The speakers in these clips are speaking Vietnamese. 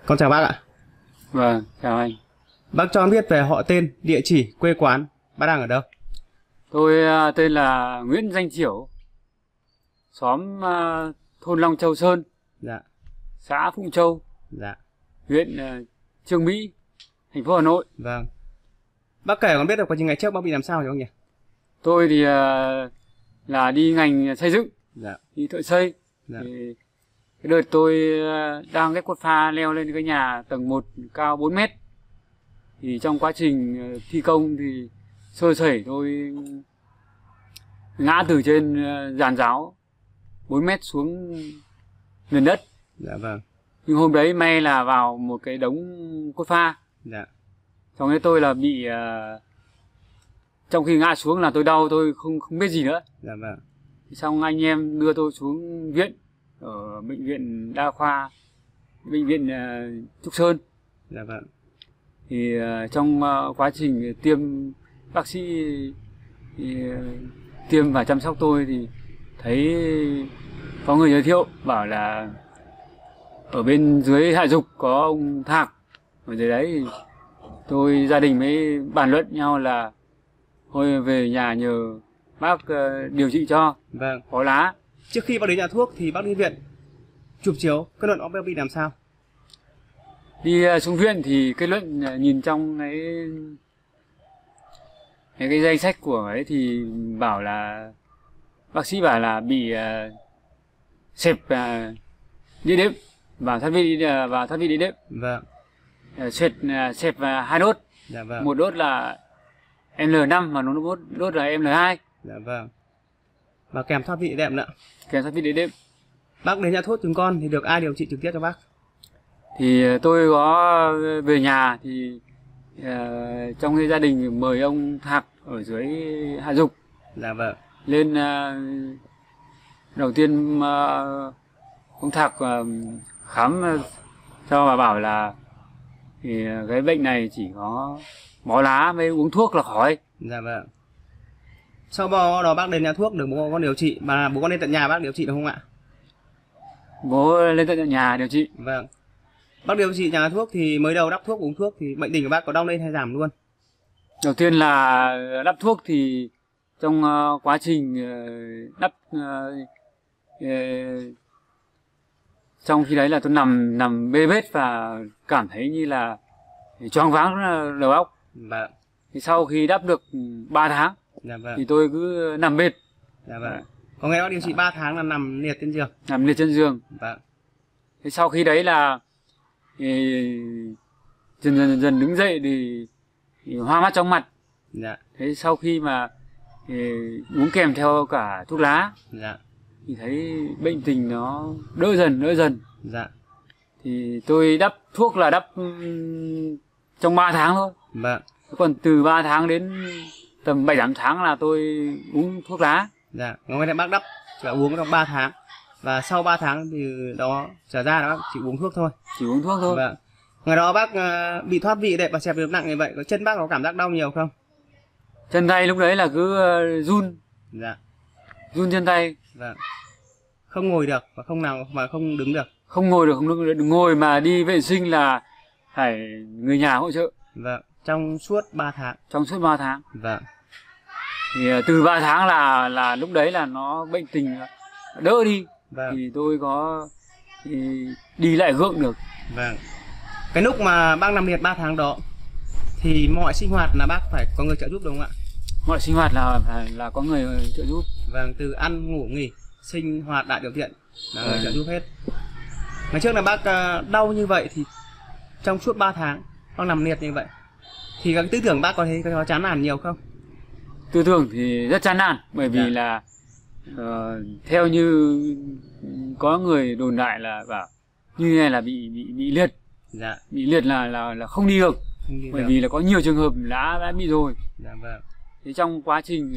Con chào bác ạ. Vâng, chào anh. Bác cho em biết về họ tên, địa chỉ, quê quán, bác đang ở đâu? Tôi tên là Nguyễn Danh Chiểu, xóm thôn Long Châu Sơn, Dạ, xã Phụng Châu, dạ, huyện Chương Mỹ, thành phố Hà Nội. vâng. Bác kể con biết được quá trình ngày trước bác bị làm sao không nhỉ? Tôi thì là đi ngành xây dựng, Dạ, đi thợ xây. dạ, Thì cái đợt tôi đang ghép cốt pha leo lên cái nhà tầng 1 cao 4 mét. Thì trong quá trình thi công thì sơ sẩy tôi ngã từ trên giàn giáo 4 mét xuống nền đất. dạ, vâng, Nhưng hôm đấy may là vào một cái đống cốt pha. dạ, Trong đấy tôi là bị trong khi ngã xuống là tôi đau, tôi không biết gì nữa. dạ, vâng, Xong anh em đưa tôi xuống viện ở bệnh viện đa khoa, bệnh viện Trúc Sơn. dạ, vâng, Thì trong quá trình tiêm, bác sĩ tiêm và chăm sóc tôi thì thấy có người giới thiệu bảo là ở bên dưới Hạ Dục có ông Thạc ở dưới đấy. Thì tôi gia đình mới bàn luận nhau là thôi về nhà nhờ bác điều trị cho, vâng. có lá. Trước khi bác đến nhà thuốc thì bác đi viện chụp chiếu, kết luận bác bị làm sao? Đi xuống viện thì kết luận nhìn trong cái danh sách của ấy thì bảo là bác sĩ bảo là bị xẹp đĩa đệm và thoát vị đĩa đệm, Vâng, xẹp 2 đốt, dạ, vâng, một đốt là L5 và một đốt là L2, dạ, vâng. Và kèm thoát vị đệm nữa. kèm thoát vị đĩa đệm. Bác đến nhà thuốc chúng con thì được ai điều trị trực tiếp cho bác? Thì tôi có về nhà thì trong cái gia đình mời ông Thạc ở dưới Hạ Dục Dạ, vâng, lên. Đầu tiên ông Thạc khám cho và bảo là thì cái bệnh này chỉ có bó lá với uống thuốc là khỏi. dạ, vâng. Sau đó bác đến nhà thuốc được bố con điều trị, mà bố con lên tận nhà bác điều trị được không ạ? Bố lên tận nhà điều trị. Vâng. Bác điều trị nhà thuốc thì mới đầu đắp thuốc uống thuốc thì bệnh tình của bác có đau lên hay giảm luôn? Đầu tiên là đắp thuốc thì trong quá trình đắp trong khi đấy là tôi nằm bê bết và cảm thấy như là choáng váng đầu óc. Vâng, Thì sau khi đắp được 3 tháng dạ, vâng, thì tôi cứ nằm bệt, dạ, vâng. Có nghe bác điều trị 3 tháng là nằm liệt trên giường. nằm liệt trên giường. Vâng, Thế sau khi đấy là dần đứng dậy thì hoa mắt chóng mặt. dạ, Thế sau khi mà uống kèm theo cả thuốc lá dạ, thì thấy bệnh tình nó đỡ dần. dạ, Thì tôi đắp thuốc là đắp trong 3 tháng thôi. vâng, Còn từ 3 tháng đến tầm 7-8 tháng là tôi uống thuốc lá. dạ. Có nghe bác đắp và uống trong 3 tháng. Và sau 3 tháng thì đó trở ra đó bác chỉ uống thuốc thôi. Chỉ uống thuốc thôi. Vâng. Ngày đó bác bị thoát vị đệm và xẹp đệm nặng như vậy, có chân bác có cảm giác đau nhiều không? Chân tay lúc đấy là cứ run Dạ, chân tay. vâng. Không ngồi được và không nào mà không đứng được. Không ngồi được, không đứng, ngồi mà đi vệ sinh là phải người nhà hỗ trợ. Vâng, trong suốt 3 tháng. Trong suốt 3 tháng. Vâng, Thì từ 3 tháng là lúc đấy là nó bệnh tình đỡ đi. vâng, Thì tôi có đi lại gượng được. vâng. Cái lúc mà bác nằm liệt 3 tháng đó thì mọi sinh hoạt là bác phải có người trợ giúp đúng không ạ? Mọi sinh hoạt là có người trợ giúp. Vâng, từ ăn ngủ nghỉ, sinh hoạt đại điều kiện là người trợ giúp hết. Ngày trước là bác đau như vậy thì trong suốt 3 tháng bác nằm liệt như vậy thì các tư tưởng bác có thấy có chán nản nhiều không? Tư tưởng thì rất chán nản, bởi vì là theo như có người đồn đại là bảo như này là bị liệt. Dạ, Bị liệt là không đi được. không đi Bởi được. vì là có nhiều trường hợp đã bị rồi. Dạ, vâng, Thì trong quá trình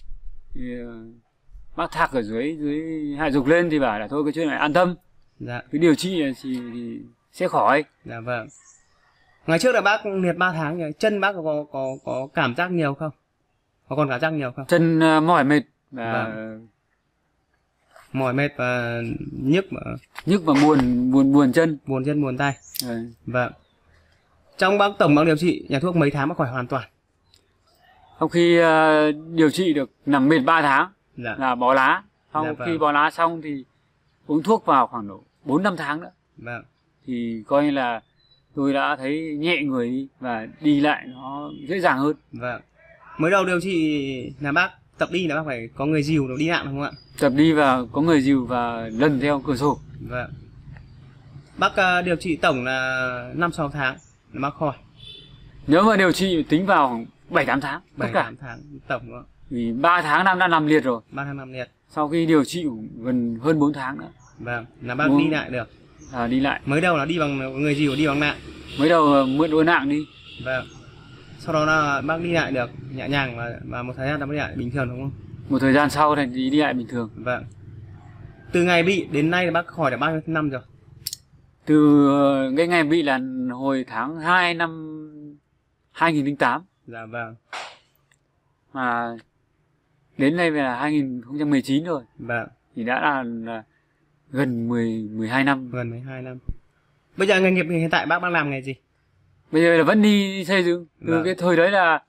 bác Thạc ở dưới Hạ Dục lên thì bảo là thôi cái chuyện này an tâm, dạ, cứ điều trị thì sẽ khỏi. dạ, vâng. Ngày trước là bác liệt 3 tháng rồi, chân bác có cảm giác nhiều không? Có còn cảm giác nhiều không? Chân mỏi mệt và mỏi mệt và nhức và buồn chân. buồn chân buồn tay. Đấy. Vâng. Trong tổng bác điều trị nhà thuốc mấy tháng bác khỏi hoàn toàn? Sau khi điều trị được nằm mệt 3 tháng Dạ. là bó lá. Sau Dạ, vâng. khi bó lá xong thì uống thuốc vào khoảng độ 4-5 tháng nữa. Vâng. Thì coi như là tôi đã thấy nhẹ người đi và đi lại nó dễ dàng hơn. Vâng. Mới đầu điều trị là bác tập đi là bác phải có người dìu nó đi nặng đúng không ạ? Tập đi và có người dìu và lần theo cửa sổ. Vâng. Bác điều trị tổng là 5-6 tháng là bác khỏi. Nếu mà điều trị tính vào khoảng 7-8 tháng tất cả. 7-8 tháng tổng đúng không? Vì 3 tháng năm đã nằm liệt rồi. 3 tháng nằm liệt. Sau khi điều trị gần hơn 4 tháng nữa. Vâng, là bác Đúng. đi lại được. Đi lại. Mới đầu là đi bằng người dìu, đi bằng nạng. Mới đầu mượn đôi nạng đi. Vâng. Sau đó là bác đi lại được nhẹ nhàng và một thời gian là bác đi lại bình thường đúng không? Một thời gian sau thì đi lại bình thường. Vâng. Từ ngày bị đến nay là bác khỏi được bao nhiêu năm rồi? Từ cái ngày bị là hồi tháng 2 năm 2008. Dạ vâng. Mà đến nay là 2019 rồi. Vâng. Thì đã là gần 12 năm. Gần 12 năm. Bây giờ nghề nghiệp hiện tại bác đang làm nghề gì? Bây giờ là vẫn đi xây dựng. Từ Vâng. cái thời đấy là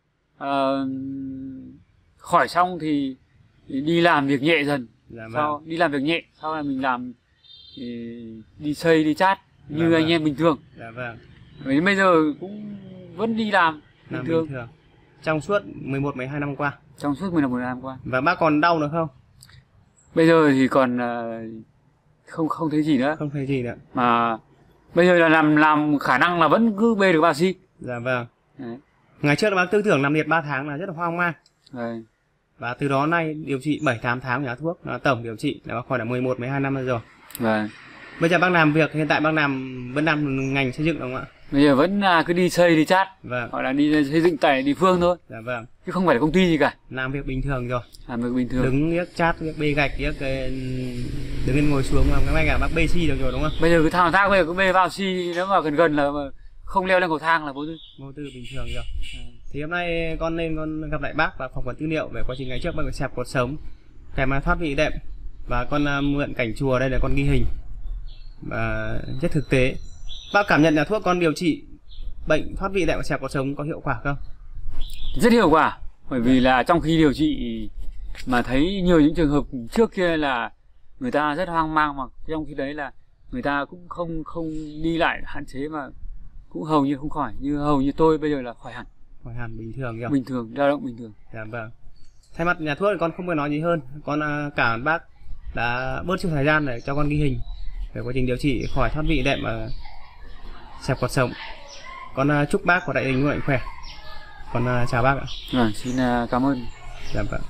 khỏi xong thì đi làm việc nhẹ dần. Dạ vâng. Sau đi làm việc nhẹ, sau là mình làm thì đi xây đi chát như Dạ anh vâng. em bình thường. Dạ vâng. Vì bây giờ cũng vẫn đi làm bình Làm thường bình thường. Trong suốt 11-12 năm qua. trong suốt 11 năm qua. Và bác còn đau nữa không? Bây giờ thì còn không thấy gì nữa. Không thấy gì nữa. Mà bây giờ là làm khả năng là vẫn cứ bê được bao xi. Dạ vâng. Đấy. Ngày trước là bác tư tưởng nằm liệt 3 tháng là rất là hoang mang. Đấy. Và từ đó nay điều trị 7-8 tháng nhà thuốc là tổng điều trị là bác khỏi là 11-12 năm rồi. Và Bây giờ bác làm việc hiện tại bác vẫn làm ngành xây dựng đúng không ạ? bây giờ vẫn cứ đi xây đi chát, Vâng. hoặc là đi xây dựng tại địa phương thôi, Dạ vâng. chứ không phải là công ty gì cả, Làm việc bình thường rồi. làm việc bình thường. Đứng biết chát, biết bê gạch, biết đứng lên ngồi xuống mà ngay cả bác bê xi được rồi đúng không? Bây giờ cái thang thang bây giờ cứ bê vào xi, nếu mà gần là mà không leo lên cầu thang là vô tư. Vô tư bình thường rồi. Thì hôm nay con lên con gặp lại bác và phỏng vấn tư liệu về quá trình ngày trước bác bị xẹp cột sống, kèm thoát vị đệm, và con mượn cảnh chùa đây là con ghi hình và rất thực tế. Bác cảm nhận là thuốc con điều trị bệnh thoát vị đệm và xẹp cột sống có hiệu quả không? Rất hiệu quả, bởi vì là trong khi điều trị mà thấy nhiều những trường hợp trước kia là người ta rất hoang mang, mà trong khi đấy là người ta cũng không đi lại, hạn chế mà cũng hầu như không khỏi, như hầu như tôi bây giờ là khỏi hẳn. Khỏi hẳn bình thường rồi. Bình thường, lao động bình thường. Dạ vâng. Thay mặt nhà thuốc thì con không muốn nói gì hơn. Con cảm ơn bác đã bớt chút thời gian để cho con ghi hình về quá trình điều trị khỏi thoát vị đệm và xẹp cột sống. Con chúc bác và đại đình mạnh khỏe. Con chào bác ạ. Xin cảm ơn. Dạ vâng.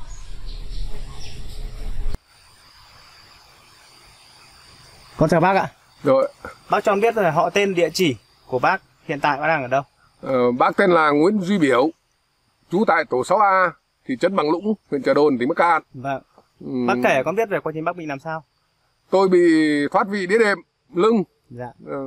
Con chào bác ạ. Rồi, Bác cho con biết là họ tên, địa chỉ của bác hiện tại bác đang ở đâu? bác tên là Nguyễn Duy Biểu, trú tại tổ 6A, thị trấn Bằng Lũng, huyện Chợ Đồn, tỉnh Bắc Cạn. Vâng. Bác kể con biết về quá trình bác bị làm sao? Tôi bị thoát vị đĩa đệm lưng. Dạ.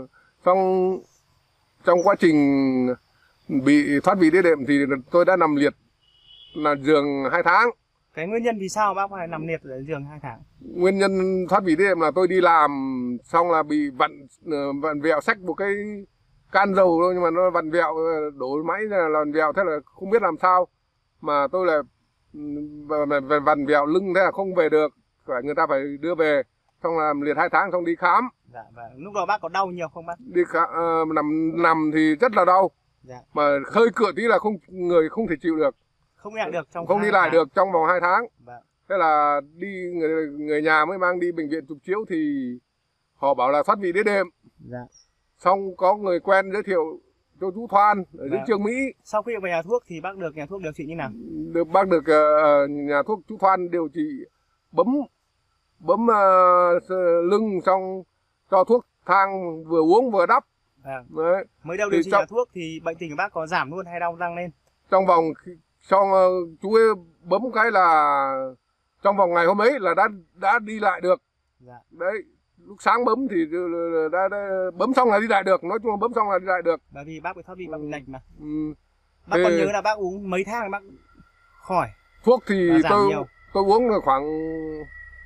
Trong quá trình bị thoát vị đĩa đệm thì tôi đã nằm liệt là giường 2 tháng. Cái nguyên nhân vì sao bác phải nằm liệt ở giường 2 tháng? Nguyên nhân thoát vị đĩa đệm là tôi đi làm xong là bị vặn vẹo, xách một cái can dầu thôi, nhưng mà nó vặn vẹo, đổ máy là vặn vẹo, thế là không biết làm sao mà tôi là vặn vẹo lưng, thế là không về được, phải người ta phải đưa về, xong là liệt 2 tháng, xong đi khám. Dạ, và lúc đó bác có đau nhiều không bác? Đi nằm thì rất là đau. Dạ. Mà khơi cựa tí là người không thể chịu được, Không đi lại được trong không đi 2 lại tháng. được trong vòng 2 tháng. Vâng. Thế là người nhà mới mang đi bệnh viện chụp chiếu thì họ bảo là thoát vị đĩa đệm. Dạ. Xong có người quen giới thiệu cho chú Thoan ở dưới Vâng. Chương Mỹ. Sau khi về nhà thuốc thì bác được nhà thuốc điều trị như nào? Bác được nhà thuốc chú Thoan điều trị bấm lưng, xong cho thuốc thang vừa uống vừa đắp. Vâng. Đấy. Mới đầu Thì điều trị trong- nhà thuốc thì bệnh tình của bác có giảm luôn hay đau tăng lên? Trong vòng xong chú ấy bấm cái là trong vòng ngày hôm ấy là đã đi lại được. Dạ. Đấy, lúc sáng bấm thì đã bấm xong là đi lại được, nói chung là bấm xong là đi lại được. Bởi vì bác bị thoát vị bác bị lệch mà. Ừ. Bác Thế- còn nhớ là bác uống mấy tháng bác khỏi? Thuốc thì Và giảm nhiều. tôi uống là khoảng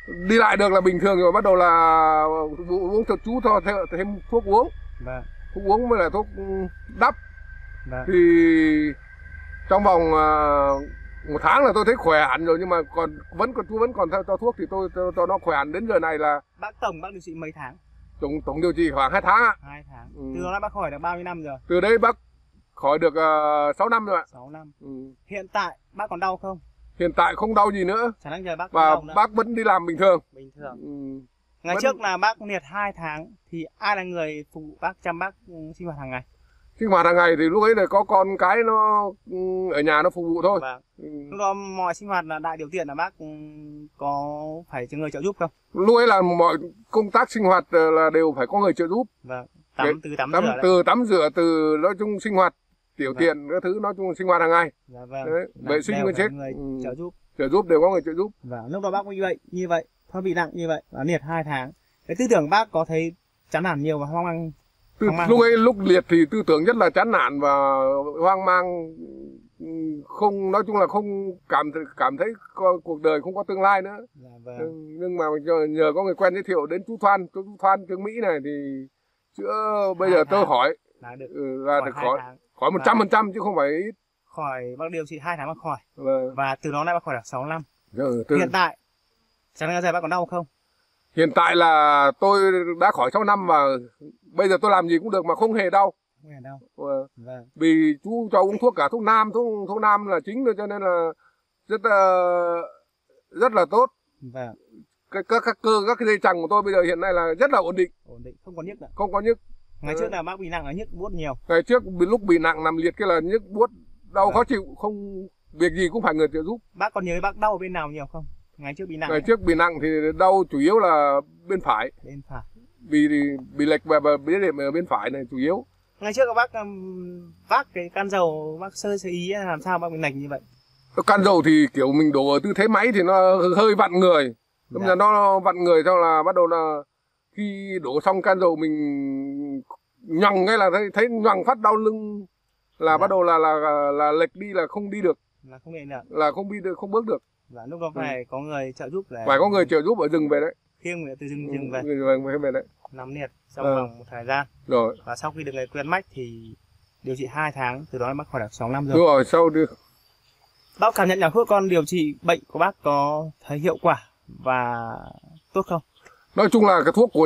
đi lại được là bình thường rồi, bắt đầu là uống cho chú cho thêm thuốc uống. Vâng. Thuốc uống mới là thuốc đắp. Vâng. Thì trong vòng 1 tháng là tôi thấy khỏe hẳn rồi, nhưng mà chú vẫn còn cho thuốc thì tôi cho nó khỏe hẳn đến giờ này là. Bác điều trị mấy tháng? Tổng điều trị khoảng 2 tháng ạ. 2 tháng. Từ đó bác khỏi được bao nhiêu năm rồi? Từ đấy bác khỏi được 6 năm rồi ạ. 6 năm. Hiện tại bác còn đau không? Hiện tại không đau gì nữa. Chả năng giờ bác Và đau nữa. bác vẫn đi làm bình thường. Bình thường. Ngày trước là bác liệt 2 tháng thì ai là người phục vụ bác, chăm bác sinh hoạt hàng ngày? Sinh hoạt hàng ngày thì lúc ấy là có con cái nó ở nhà nó phục vụ thôi. Vâng. Lúc đó mọi sinh hoạt là đại điều tiện là bác có phải cho người trợ giúp không? Lúc ấy là mọi công tác sinh hoạt là đều phải có người trợ giúp. Vâng. Tắm rửa, từ nói chung sinh hoạt tiểu tiện các thứ, nói chung sinh hoạt hàng ngày. Dạ vâng. Đấy, vệ sinh nguyên chết. Trợ giúp đều có người trợ giúp. Và lúc đó bác như vậy, thoát vị nặng như vậy và liệt 2 tháng. Cái tư tưởng bác có thấy chán nản nhiều và hoang mang? Lúc liệt thì tư tưởng rất là chán nản và hoang mang, không, nói chung là không cảm thấy cuộc đời không có tương lai nữa. Dạ vâng. Nhưng mà nhờ có người quen giới thiệu đến chú Thoan Trương Mỹ này thì chữa bây giờ tôi hỏi là được khỏi 100% chứ không phải ít. Khỏi, bác điều trị 2 tháng mà khỏi. Vâng. Và từ đó nay bác khỏi được 6 năm. Hiện tại chẳng lẽ giờ bác còn đau không? Hiện tại là tôi đã khỏi 6 năm và bây giờ tôi làm gì cũng được mà không hề đau. Không hề đau. Vâng. Vì chú cho uống thuốc cả thuốc nam là chính rồi, cho nên là rất là tốt. Vâng. Các cái dây chằng của tôi bây giờ hiện nay là rất là ổn định, không có nhức nữa. Không có nhức. Ngày trước là bác bị nặng là nhức buốt nhiều. Ngày trước lúc bị nặng nằm liệt kia là nhức buốt, đau khó chịu, không việc gì cũng phải người trợ giúp. Bác còn nhớ bác đau ở bên nào nhiều không? Ngày trước bị nặng thì đau chủ yếu là bên phải. Bên phải. Bị lệch và biến điểm ở bên phải này chủ yếu. Ngày trước các bác vác cái can dầu bác sơ ý làm sao bác bị lệch như vậy? Can dầu thì kiểu mình đổ ở tư thế máy thì nó hơi vặn người. Đúng là nó vặn người, sau là bắt đầu là khi đổ xong can dầu mình nhằng cái là thấy nhoằng phát đau lưng là bắt đầu là lệch đi, là không đi được. Là không đi được. Là không đi được, không bước được. Và lúc đó phải có người trợ giúp. Phải có người trợ giúp ở rừng về đấy. Khiêng người từ rừng về. Về đấy. Nằm liệt trong vòng một thời gian. Rồi. Và sau khi được người quen mách thì điều trị 2 tháng, từ đó bác khỏi được 6 năm rồi. Đúng rồi, sau đi. Bác cảm nhận là thuốc con điều trị bệnh của bác có thấy hiệu quả và tốt không? Nói chung là cái thuốc của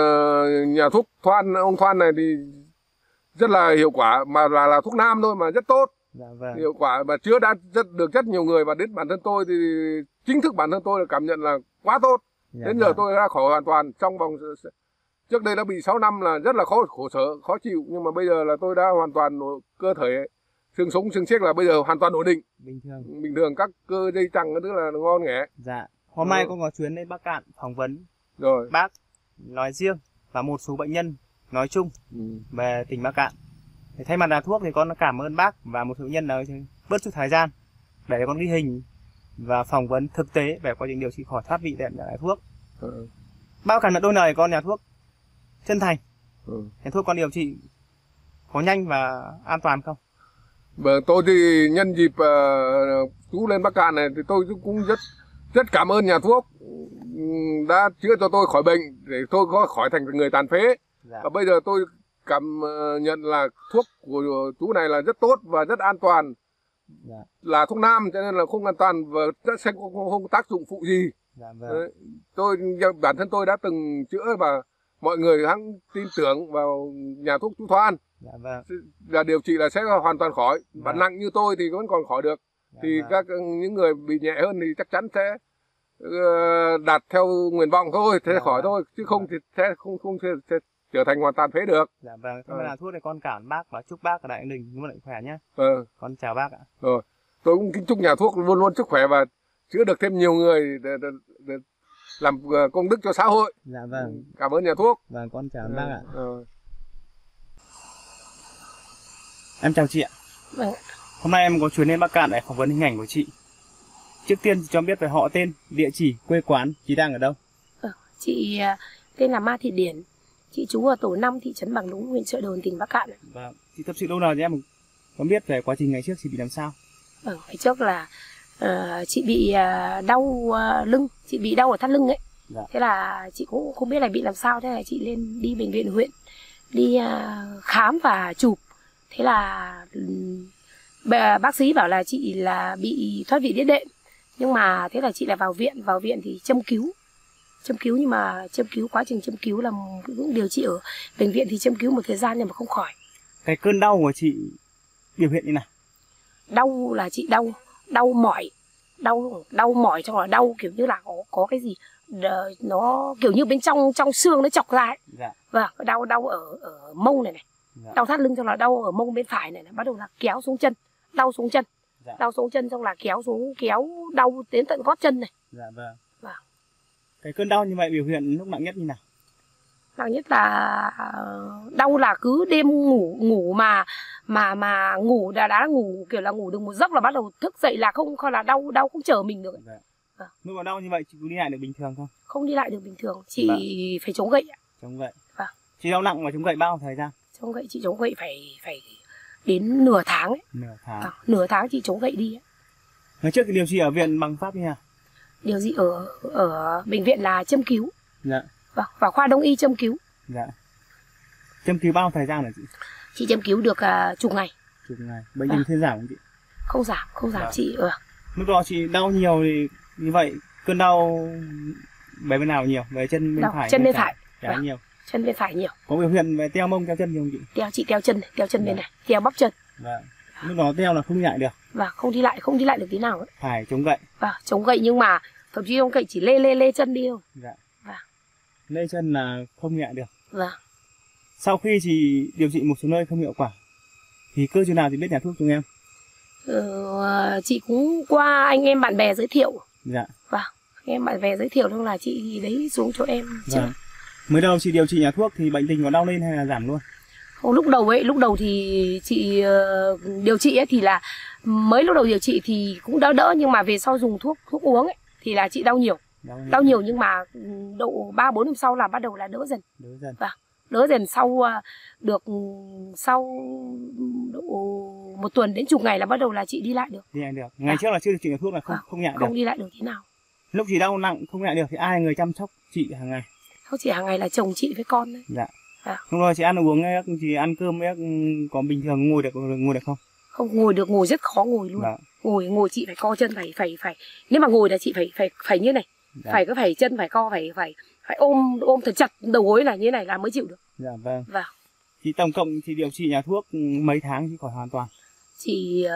nhà thuốc ông Thoan này thì rất là hiệu quả, mà là thuốc nam thôi mà rất tốt. Dạ vâng. Hiệu quả và chữa đã được rất nhiều người, và đến bản thân tôi thì chính thức bản thân tôi là cảm nhận là quá tốt. Dạ đến giờ tôi đã khỏi hoàn toàn trong vòng, trước đây đã bị 6 năm là rất là khổ sở, khó chịu, nhưng mà bây giờ là tôi đã hoàn toàn cơ thể xương sống xương xiếc là bây giờ hoàn toàn ổn định. Bình thường các cơ dây chằng cái thứ là ngon nghẻ. Dạ. Hôm nay con có chuyến đến Bắc Cạn phỏng vấn rồi bác nói riêng và một số bệnh nhân nói chung về tỉnh Bắc Cạn. Thì thay mặt nhà thuốc thì con cảm ơn bác và một số bệnh nhân là bớt chút thời gian để con ghi hình và phỏng vấn thực tế về quá trình điều trị khỏi thoát vị tại nhà thuốc. Bác cảm nhận đôi lời con nhà thuốc chân thành. Nhà thuốc con điều trị có nhanh và an toàn không? Vâng, tôi thì nhân dịp chú lên Bắc Cạn này thì tôi cũng rất cảm ơn nhà thuốc đã chữa cho tôi khỏi bệnh để tôi có khỏi thành người tàn phế. Dạ. Và bây giờ tôi cảm nhận là thuốc của chú này là rất tốt và rất an toàn. Dạ. Là thuốc nam cho nên là không an toàn và sẽ không tác dụng phụ gì. Dạ, vâng. Bản thân tôi đã từng chữa và mọi người hãng tin tưởng vào nhà thuốc chú Thoan. Dạ, vâng. Là điều trị là sẽ hoàn toàn khỏi. Dạ. Bạn nặng như tôi thì vẫn còn khỏi được. Dạ, thì vâng. những người bị nhẹ hơn thì chắc chắn sẽ đạt theo nguyện vọng thôi, thế dạ, khỏi vâng. thôi, chứ không thì sẽ không sẽ trở thành hoàn toàn phế được. Dạ vâng, thế là thuốc này con cảm bác và chúc bác ở Đại Đình luôn mạnh khỏe nhé. Con chào bác ạ. Rồi, tôi cũng kính chúc nhà thuốc luôn luôn sức khỏe và chữa được thêm nhiều người để làm công đức cho xã hội. Dạ vâng. Cảm ơn nhà thuốc. Vâng, con chào bác ạ. Em chào chị ạ. Vâng. Hôm nay em có chuyến đến Bắc Cạn để phỏng vấn hình ảnh của chị. Trước tiên cho biết về họ tên, địa chỉ, quê quán, chị đang ở đâu? Chị tên là Ma Thị Điển. Chị trú ở tổ 5 thị trấn Bằng Lũng, huyện Chợ Đồn, tỉnh Bắc Cạn. Vâng. Chị tâm sự đâu nào cho em có biết về quá trình ngày trước chị bị làm sao? Ngày trước là chị bị đau lưng, chị bị đau ở thắt lưng ấy. Dạ. Thế là chị cũng không biết là bị làm sao, thế là chị lên đi bệnh viện huyện đi khám và chụp. Thế là bác sĩ bảo là chị là bị thoát vị đĩa đệm, nhưng mà thế là chị lại vào viện thì châm cứu, nhưng mà châm cứu, quá trình châm cứu là cũng điều trị ở bệnh viện thì châm cứu một thời gian nhưng mà không khỏi. Cái cơn đau của chị biểu hiện như nào? Đau là chị đau mỏi, trong là đau kiểu như là có cái gì nó kiểu như bên trong xương nó chọc ra ấy. Dạ. Và đau ở mông này. Dạ. Đau thắt lưng, xong là đau ở mông bên phải này, bắt đầu là kéo xuống chân, đau xuống chân. Dạ. Đau xuống chân xong là kéo đau đến tận gót chân này. Dạ vâng. Vâng. Cái cơn đau như vậy biểu hiện lúc nặng nhất như nào? Nặng nhất là đau là cứ đêm ngủ mà ngủ đã ngủ kiểu là ngủ được một giấc là bắt đầu thức dậy là không là đau không chở mình được. Dạ. Vâng. Lúc mà đau như vậy chị có đi lại được bình thường không? Không đi lại được bình thường, chị Vâng. phải chống gậy. Chống gậy. Vâng. Chị đau nặng và chống gậy bao thời gian? Chống gậy, chị chống gậy phải đến nửa tháng ấy. Nửa tháng. Nửa tháng chị chống gậy đi ấy. Ngày trước thì điều trị ở viện bằng pháp như nào? Điều gì ở bệnh viện là châm cứu. Dạ. Vâng, vào khoa đông y châm cứu. Dạ. Châm cứu bao thời gian hả chị? Chị châm cứu được chục ngày. Chục ngày. Bệnh tình thuyên giảm không chị? Không giảm Vâng. chị. Lúc đó chị đau nhiều thì như vậy cơn đau về bên nào nhiều? Về chân bên Đau, phải? chân bên phải. Trái Vâng. nhiều. Chân bên phải nhiều. Có biểu hiện về teo mông teo chân nhiều không chị? Chị teo chân Vâng. bên này, teo bắp chân. Vâng. Lúc đó teo là không đi lại được. Và không đi lại được tí nào ấy. Phải chống gậy. Và chống gậy nhưng mà thậm chí chống gậy chỉ lê chân đi thôi. Dạ. Vâng. Lê chân là không đi lại được. Vâng. Sau khi chị điều trị một số nơi không hiệu quả thì cơ trường nào chị biết nhà thuốc chúng em? Chị cũng qua anh em bạn bè giới thiệu. Dạ. Vâng. Anh em bạn bè giới thiệu nên là chị đấy xuống chỗ em chữa. Vâng. Mới đầu chị điều trị nhà thuốc thì bệnh tình có đau lên hay là giảm luôn? Không, lúc đầu thì chị điều trị ấy thì là mới lúc đầu điều trị thì cũng đỡ nhưng mà về sau dùng thuốc uống ấy thì là chị đau nhiều. Đau nhiều nhưng mà độ 3-4 năm sau là bắt đầu là đỡ dần. Đỡ dần sau độ một tuần đến chục ngày là bắt đầu là chị đi lại được. Đi lại được. Ngày trước là chưa được trị nhà thuốc là không nhẹ được. Không đi lại được thế nào. Lúc chị đau nặng không nhẹ được thì ai người chăm sóc chị hàng ngày? Không, chỉ hàng ngày là chồng chị với con thôi. Dạ. Lúc đó chị ăn uống chị ăn cơm có bình thường ngồi được không? Không ngồi được, ngồi rất khó ngồi luôn. Dạ. Ngồi chị phải co chân, phải nếu mà ngồi là chị phải như này. Dạ. Phải chân phải co, phải ôm thật chặt đầu gối là như này là mới chịu được. Dạ vâng. Vâng. Thì tổng cộng chị điều trị nhà thuốc mấy tháng thì khỏi hoàn toàn? Chị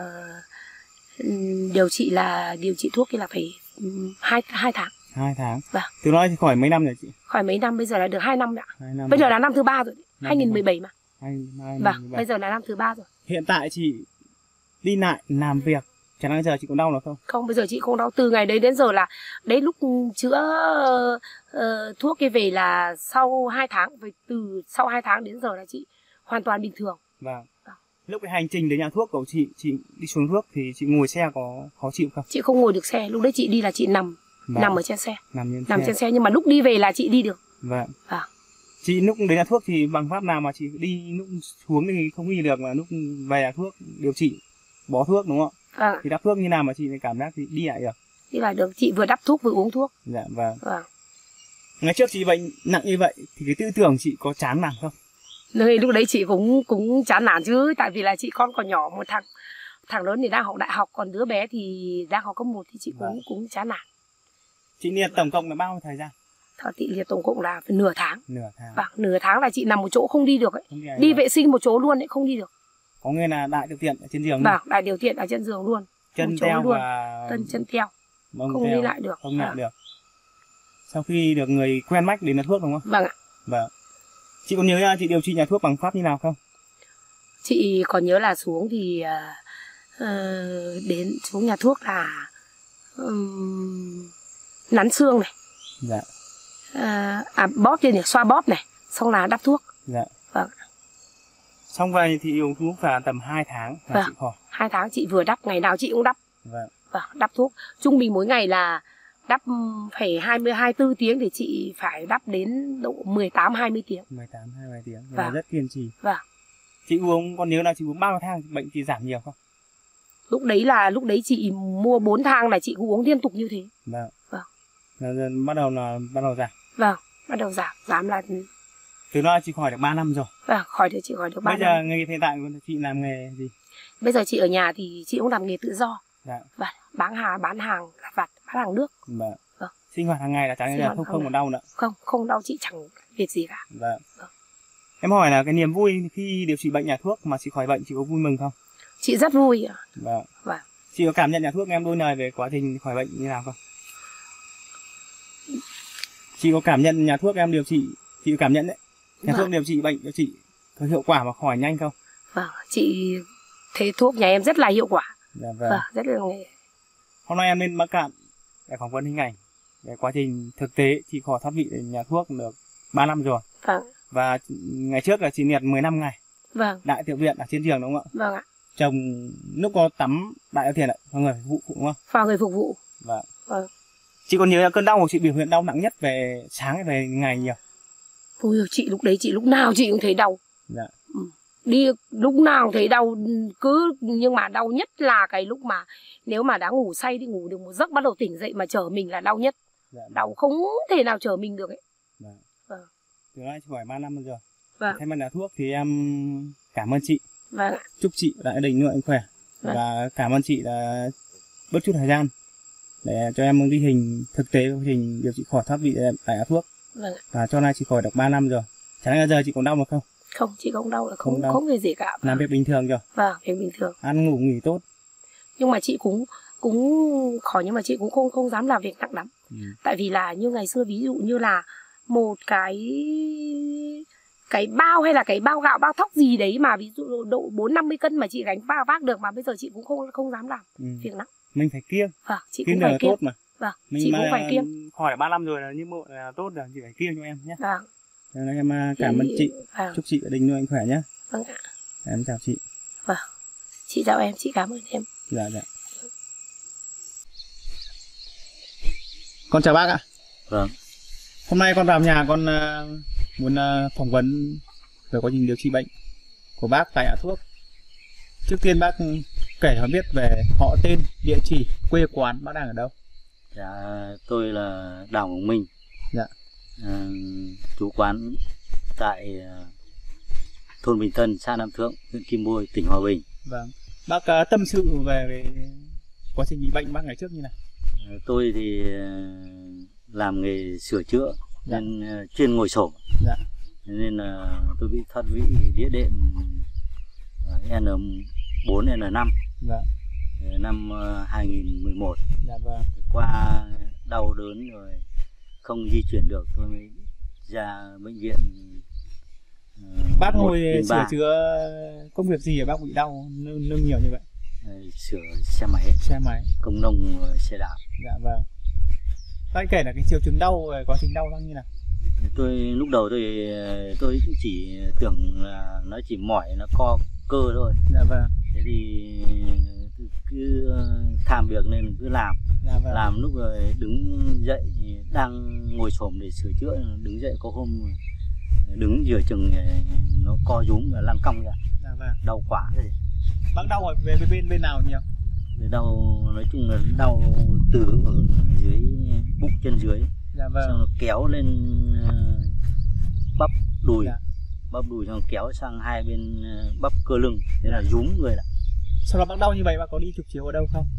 điều trị thuốc thì là phải 2 tháng. 2 tháng. Vâng. Từ đó thì khỏi mấy năm rồi chị? Khỏi mấy năm, bây giờ là được 2 năm ạ. 2 năm. Bây giờ là năm thứ 3 rồi. 2017 mà. 2017. Vâng, bây giờ là năm thứ 3 rồi. Hiện tại chị đi lại làm việc, chẳng lẽ giờ chị còn đau nữa không? Không, bây giờ chị không đau. Từ ngày đấy đến giờ là đấy, lúc chữa thuốc kia về là sau 2 tháng, từ sau 2 tháng đến giờ là chị hoàn toàn bình thường. Vâng. Lúc cái hành trình đến nhà thuốc của chị đi xuống thuốc thì chị ngồi xe có khó chịu không? Chị không ngồi được xe, lúc đấy chị đi là chị nằm. Vâng. Nằm ở trên xe. Nằm trên xe nhưng mà lúc đi về là chị đi được. Vâng. Chị lúc đến nhà thuốc thì bằng pháp nào mà chị đi lúc xuống thì không đi được, mà lúc về nhà thuốc điều trị bó thuốc đúng không ạ? Thì đắp thuốc như nào mà chị cảm giác thì đi lại được? Đi lại được, chị vừa đắp thuốc vừa uống thuốc. Dạ vâng. Ngày trước chị bệnh nặng như vậy thì cái tư tưởng chị có chán nản không? Lúc đấy chị cũng chán nản chứ, tại vì là chị con còn nhỏ, một thằng lớn thì đang học đại học, còn đứa bé thì đang học cấp 1 thì chị cũng chán nản. Chị liệt tổng cộng là bao nhiêu thời gian? Chị liệt tổng cộng là nửa tháng. Vâng, nửa tháng là chị nằm một chỗ không đi được ấy. Đi vệ sinh một chỗ luôn ấy, không đi được. Có nghĩa là đại điều tiện ở trên giường. Vâng, đại điều tiện ở trên giường luôn. Chân teo luôn. Và chân teo. Không đi lại được. Không lại được. Sau khi được người quen mách đến nhà thuốc đúng không? Vâng ạ. Vâng. Chị còn nhớ là chị điều trị nhà thuốc bằng pháp như nào không? Chị còn nhớ là xuống thì đến xuống nhà thuốc là nắn xương này. Dạ. Bóp trên này, xoa bóp này, xong là đắp thuốc. Dạ. Vâng. Xong vậy thì uống thuốc phải tầm 2 tháng là chị khỏi. 2 tháng chị vừa đắp, ngày nào chị cũng đắp. Vâng. Đắp thuốc. Trung bình mỗi ngày là đắp phải 20-24 tiếng thì chị phải đắp đến độ 18-20 tiếng. 18-20 tiếng. Là rất kiên trì. Vâng. Chị uống, còn nhớ là chị uống bao nhiêu thang bệnh chị giảm nhiều không? Lúc đấy chị mua 4 thang là chị cũng uống liên tục như thế. Vâng. Bắt đầu giảm. Vâng, bắt đầu giảm là Từ đó chị khỏi được 3 năm rồi. vâng, chị khỏi được 3 Bây năm. giờ nghề hiện tại của chị làm nghề gì? Bây giờ chị ở nhà thì chị cũng làm nghề tự do. Dạ. Và bán hàng lặt vặt, bán hàng nước. Vâng. Vâng. Sinh hoạt hàng ngày là chẳng là không còn đau nữa. Không đau, chị chẳng việc gì cả. Vâng. Vâng. Em hỏi là cái niềm vui khi điều trị bệnh nhà thuốc mà chị khỏi bệnh, chị có vui mừng không? Chị rất vui ạ. Vâng. Vâng. Chị có cảm nhận nhà thuốc em đôi lời về quá trình khỏi bệnh như nào không? Chị có cảm nhận nhà thuốc em điều trị, chị có cảm nhận đấy, nhà thuốc điều trị bệnh điều trị có hiệu quả và khỏi nhanh không? Vâng, chị thấy thuốc nhà em rất là hiệu quả. Dạ, vâng. Vâng, rất là. Hôm nay em lên Bắc Cạn để phỏng vấn hình ảnh về quá trình thực tế chị khỏi thoát vị ở nhà thuốc được 3 năm rồi. Vâng. Và ngày trước là chị liệt 15 ngày. Vâng. Đại tiểu tiện ở chiến trường đúng không ạ? Vâng ạ. Chồng lúc có tắm đại tiểu tiện ạ, mọi người phục vụ đúng không? Và người phục vụ. Vâng. Vâng. Chị còn nhớ cơn đau của chị biểu hiện đau nặng nhất về sáng hay về ngày nhiều? Ôi chị lúc đấy chị lúc nào chị cũng thấy đau. Dạ. Đi lúc nào cũng thấy đau, nhưng mà đau nhất là cái lúc mà nếu mà đã ngủ say đi, ngủ được một giấc bắt đầu tỉnh dậy mà chở mình là đau nhất. Dạ. Đau không thể nào chở mình được ấy. Vâng. Vâng. Từ nay chị khỏi 3 năm rồi. Vâng. Thay mặt nhà thuốc thì em cảm ơn chị. Vâng. Chúc chị đại đình nuôi anh khỏe. Vâng. Và cảm ơn chị đã bớt chút thời gian để cho em ghi hình thực tế quá trình điều trị khỏi thoát vị tại nhà thuốc. Vâng. Và cho nay chị khỏi được 3 năm rồi. Chẳng lẽ giờ chị còn đau được không? Không, chị không đau, Không đau. không hề gì cả. Làm việc bình thường rồi. Vâng, việc bình thường. Ăn ngủ nghỉ tốt. Nhưng mà chị cũng khỏi, nhưng mà chị cũng không dám làm việc nặng lắm. Tại vì là như ngày xưa ví dụ như là một cái bao hay là cái bao gạo, bao thóc gì đấy mà ví dụ độ 4-50 cân mà chị gánh vác được, mà bây giờ chị cũng không dám làm việc nặng. Mình phải kiêng. Vâng, chị Kiêng cũng phải là kiêng. tốt mà. Vâng, mình chị cũng phải kiêng. Khỏi 3 năm rồi là như bộ là tốt rồi, chị phải kiêng cho em nhé. Vâng. Nên em cảm ơn chị. Vâng. Chúc chị đình nuôi anh khỏe nhé. Vâng ạ. Em chào chị. Vâng. Chị chào em, chị cảm ơn em. Dạ dạ. Con chào bác ạ. Vâng. Hôm nay con vào nhà con muốn phỏng vấn về quá trình điều trị bệnh của bác tại nhà thuốc. Trước tiên bác kể cho biết về họ tên, địa chỉ, quê quán, bác đang ở đâu? Dạ, tôi là Đào Ngọc Minh. Dạ. Chú quán tại thôn Bình Tân, xã Nam Thượng, huyện Kim Bôi, tỉnh Hòa Bình. Vâng. Bác tâm sự về quá trình bị bệnh bác ngày trước như này. Tôi thì làm nghề sửa chữa, Dạ. nên chuyên ngồi xổm. Dạ. Nên là tôi bị thoát vị đĩa đệm N4, N5 Dạ. năm 2011. Dạ vâng. Qua đau đớn rồi không di chuyển được, tôi mới ra bệnh viện. Bác ngồi sửa 103. chữa công việc gì mà bác bị đau nâng nhiều như vậy? Sửa xe máy, Xe máy. công nông, xe đạp. Dạ vâng. Bác kể là cái triệu chứng đau, quá trình đau như nào? Tôi lúc đầu tôi cũng chỉ tưởng là nó chỉ mỏi, nó co cơ thôi. Dạ vâng. Thế thì cứ tham việc nên cứ làm. Dạ vâng. Làm lúc rồi đứng dậy, đang ngồi xổm để sửa chữa, đứng dậy có hôm đứng giữa chừng nó co rúm và lăn cong ra. Dạ vâng. Đau quá rồi. Bác đau ở về bên nào nhiều? Đau, nói chung là đau từ ở dưới bụng chân dưới. Dạ vâng. Xong nó kéo lên bắp đùi. Dạ. Bắp đùi xong kéo sang hai bên bắp cơ lưng, thế là rúm người lại. Sau đó bác đau như vậy bác có đi chụp chiếu ở đâu không?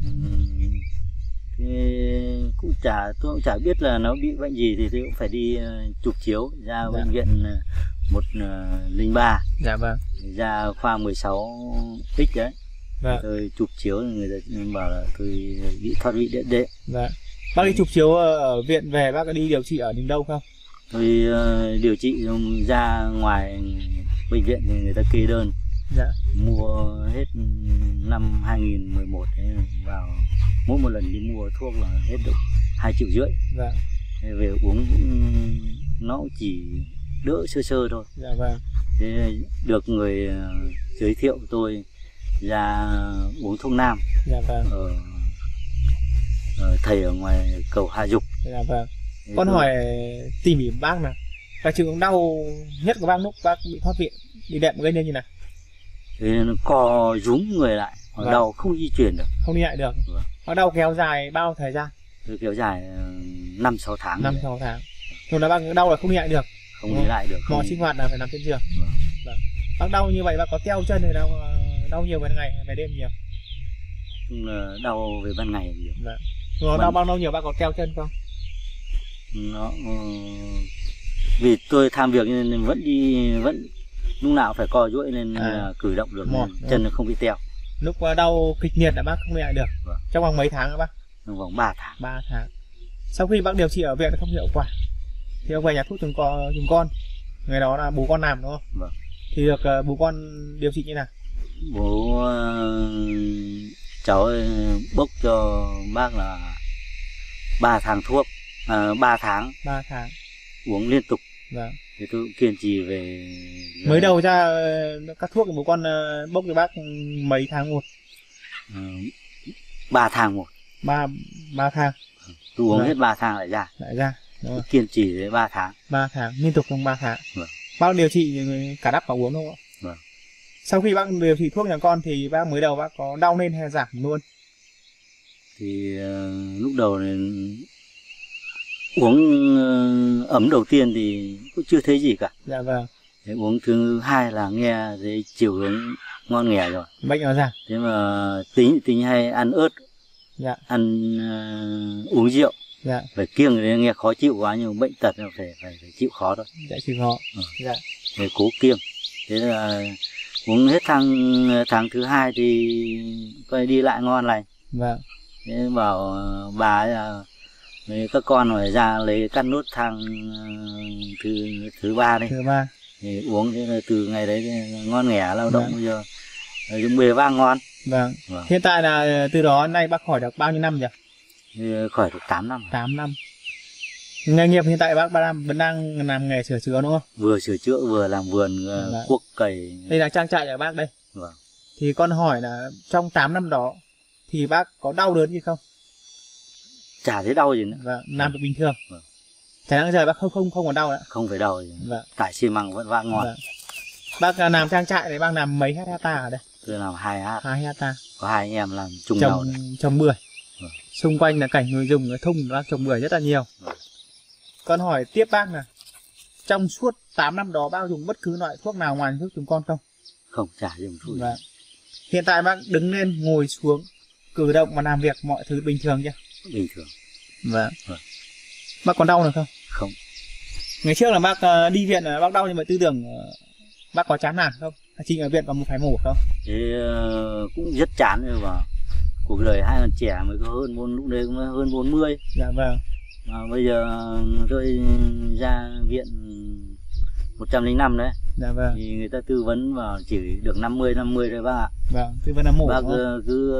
Thế tôi cũng chả biết là nó bị bệnh gì, thì tôi cũng phải đi chụp chiếu ra. Dạ. Bệnh viện 103. Dạ vâng. Ra khoa 16X đấy. Vâng. Tôi chụp chiếu, người ta bảo là tôi bị thoát vị đĩa đệm. Vâng. Bác đi chụp chiếu ở viện về, bác có đi điều trị ở đến đâu không? Tôi điều trị ra ngoài bệnh viện thì người ta kê đơn. Dạ. Mua hết năm 2011 ấy, vào mỗi một lần đi mua thuốc là hết được 2,5 triệu. Vâng. Về uống nó chỉ đỡ sơ sơ thôi. Dạ vâng. Thế được người giới thiệu tôi ra uống thuốc nam. Dạ vâng. Thầy ở ngoài cầu Hà Dục. Dạ vâng. Con hỏi tỉ mỉ bác nào, và chứng đau nhất của bác lúc bác bị thoát vị đi đệm gây nên như nào? Thế nó co rúm người lại, Vâng. đau không di chuyển được. Không đi lại được. Vâng. Bác đau kéo dài bao thời gian? Tôi kéo dài 5-6 tháng. 5-6 tháng. Rồi là bác đau là không đi lại được. Không đi lại được. Mọi sinh hoạt là phải nằm trên giường. Vâng. Bác đau như vậy bác có teo chân hay đau nhiều về ngày hay về đêm nhiều? Chung là đau về ban ngày nhiều. Vâng. Rồi đau bao lâu nhiều bác có teo chân không? Nó vì tôi tham việc nên vẫn lúc nào phải co duỗi nên cử động được, chân nó không bị teo. Lúc đau kịch liệt là bác không đi lại được. Vâng. Trong vòng mấy tháng hả bác? Trong vòng 3 tháng. 3 tháng. Sau khi bác điều trị ở viện không hiệu quả thì ông về nhà thuốc dùng con. Ngày đó là bố con làm đúng không? Vâng. Thì được bố con điều trị như nào? Bố cháu bốc cho bác là 3 tháng thuốc, 3 tháng. 3 tháng. Uống liên tục. Vâng. Thì tôi cũng kiên trì về. Mới đầu ra các thuốc của bố con bốc cho bác mấy tháng một? 3 tháng một. 3 tháng. Tôi uống Vâng. hết 3 tháng lại ra. Lại ra. Đúng rồi. Kiên trì đến 3 tháng. 3 tháng, liên tục trong 3 tháng. Vâng. Bác điều trị cả đắp vào uống đúng không ạ? Vâng. Sau khi bác điều trị thuốc nhà con thì bác mới đầu bác có đau lên hay giảm luôn? Thì lúc đầu này uống ấm đầu tiên thì cũng chưa thấy gì cả. Dạ vâng. Thế uống thứ hai là nghe thấy chiều hướng ngon nghẻ rồi. Bệnh nó giảm. Thế mà tính hay ăn ớt, Dạ. ăn uống rượu, Dạ. phải kiêng thì nghe khó chịu quá, nhưng bệnh tật là phải chịu khó thôi. Dạ chịu khó. Dạ. Để cố kiêng. Thế là uống hết tháng thứ hai thì coi đi lại ngon lành. Vâng. Thế bảo bà ấy là các con phải ra lấy cắt nốt thang thứ ba đi. Thứ 3. Thì uống thế là từ ngày đấy ngon nghẻ lao động. Vâng. Bây giờ dùng bề vang ngon. Vâng. Vâng. Hiện tại là từ đó đến nay bác khỏi được bao nhiêu năm rồi? Thì khỏi được 8 năm. 8 năm. Nghề nghiệp hiện tại bác vẫn đang làm nghề sửa chữa đúng không? Vừa sửa chữa vừa làm vườn, Vâng. cuốc cày. Đây là trang trại của bác đây. Vâng. Thì con hỏi là trong 8 năm đó thì bác có đau đớn gì không? Chả thấy đau gì nữa. Vâng, làm được bình thường. Vâng. Chả năng giờ bác không còn đau nữa. Không phải đau gì. Vâng. Tải xi măng vẫn vang ngon. Vâng. Bác làm trang trại này bác làm mấy hectare ở đây? Tôi làm 2 hát. 2 hectare. Có 2 anh em làm chung nhau. Trồng bưởi. Vâng. Xung quanh là cảnh người dùng ở thung bác trồng bưởi rất là nhiều. Vâng. Con hỏi tiếp bác là trong suốt 8 năm đó bác dùng bất cứ loại thuốc nào ngoài thuốc chúng con không? Không, chả dùng thuốc. Vâng. Hiện tại bác đứng lên, ngồi xuống, cử động và làm việc mọi thứ bình thường chưa? Bình thường. Vâng. Vâng. Bác còn đau nữa không? Không. Ngày trước là bác đi viện là bác đau nhưng mà tư tưởng bác có chán nản không? Chị ở viện có phải mổ không? Thế cũng rất chán rồi, mà cuộc đời hai còn trẻ mới có lúc đấy cũng hơn 40. Dạ vâng. Mà bây giờ tôi ra viện 105 đấy. Dạ vâng. Thì người ta tư vấn vào chỉ được 50 thôi bác ạ. Vâng, tư vấn là mổ. Bác cứ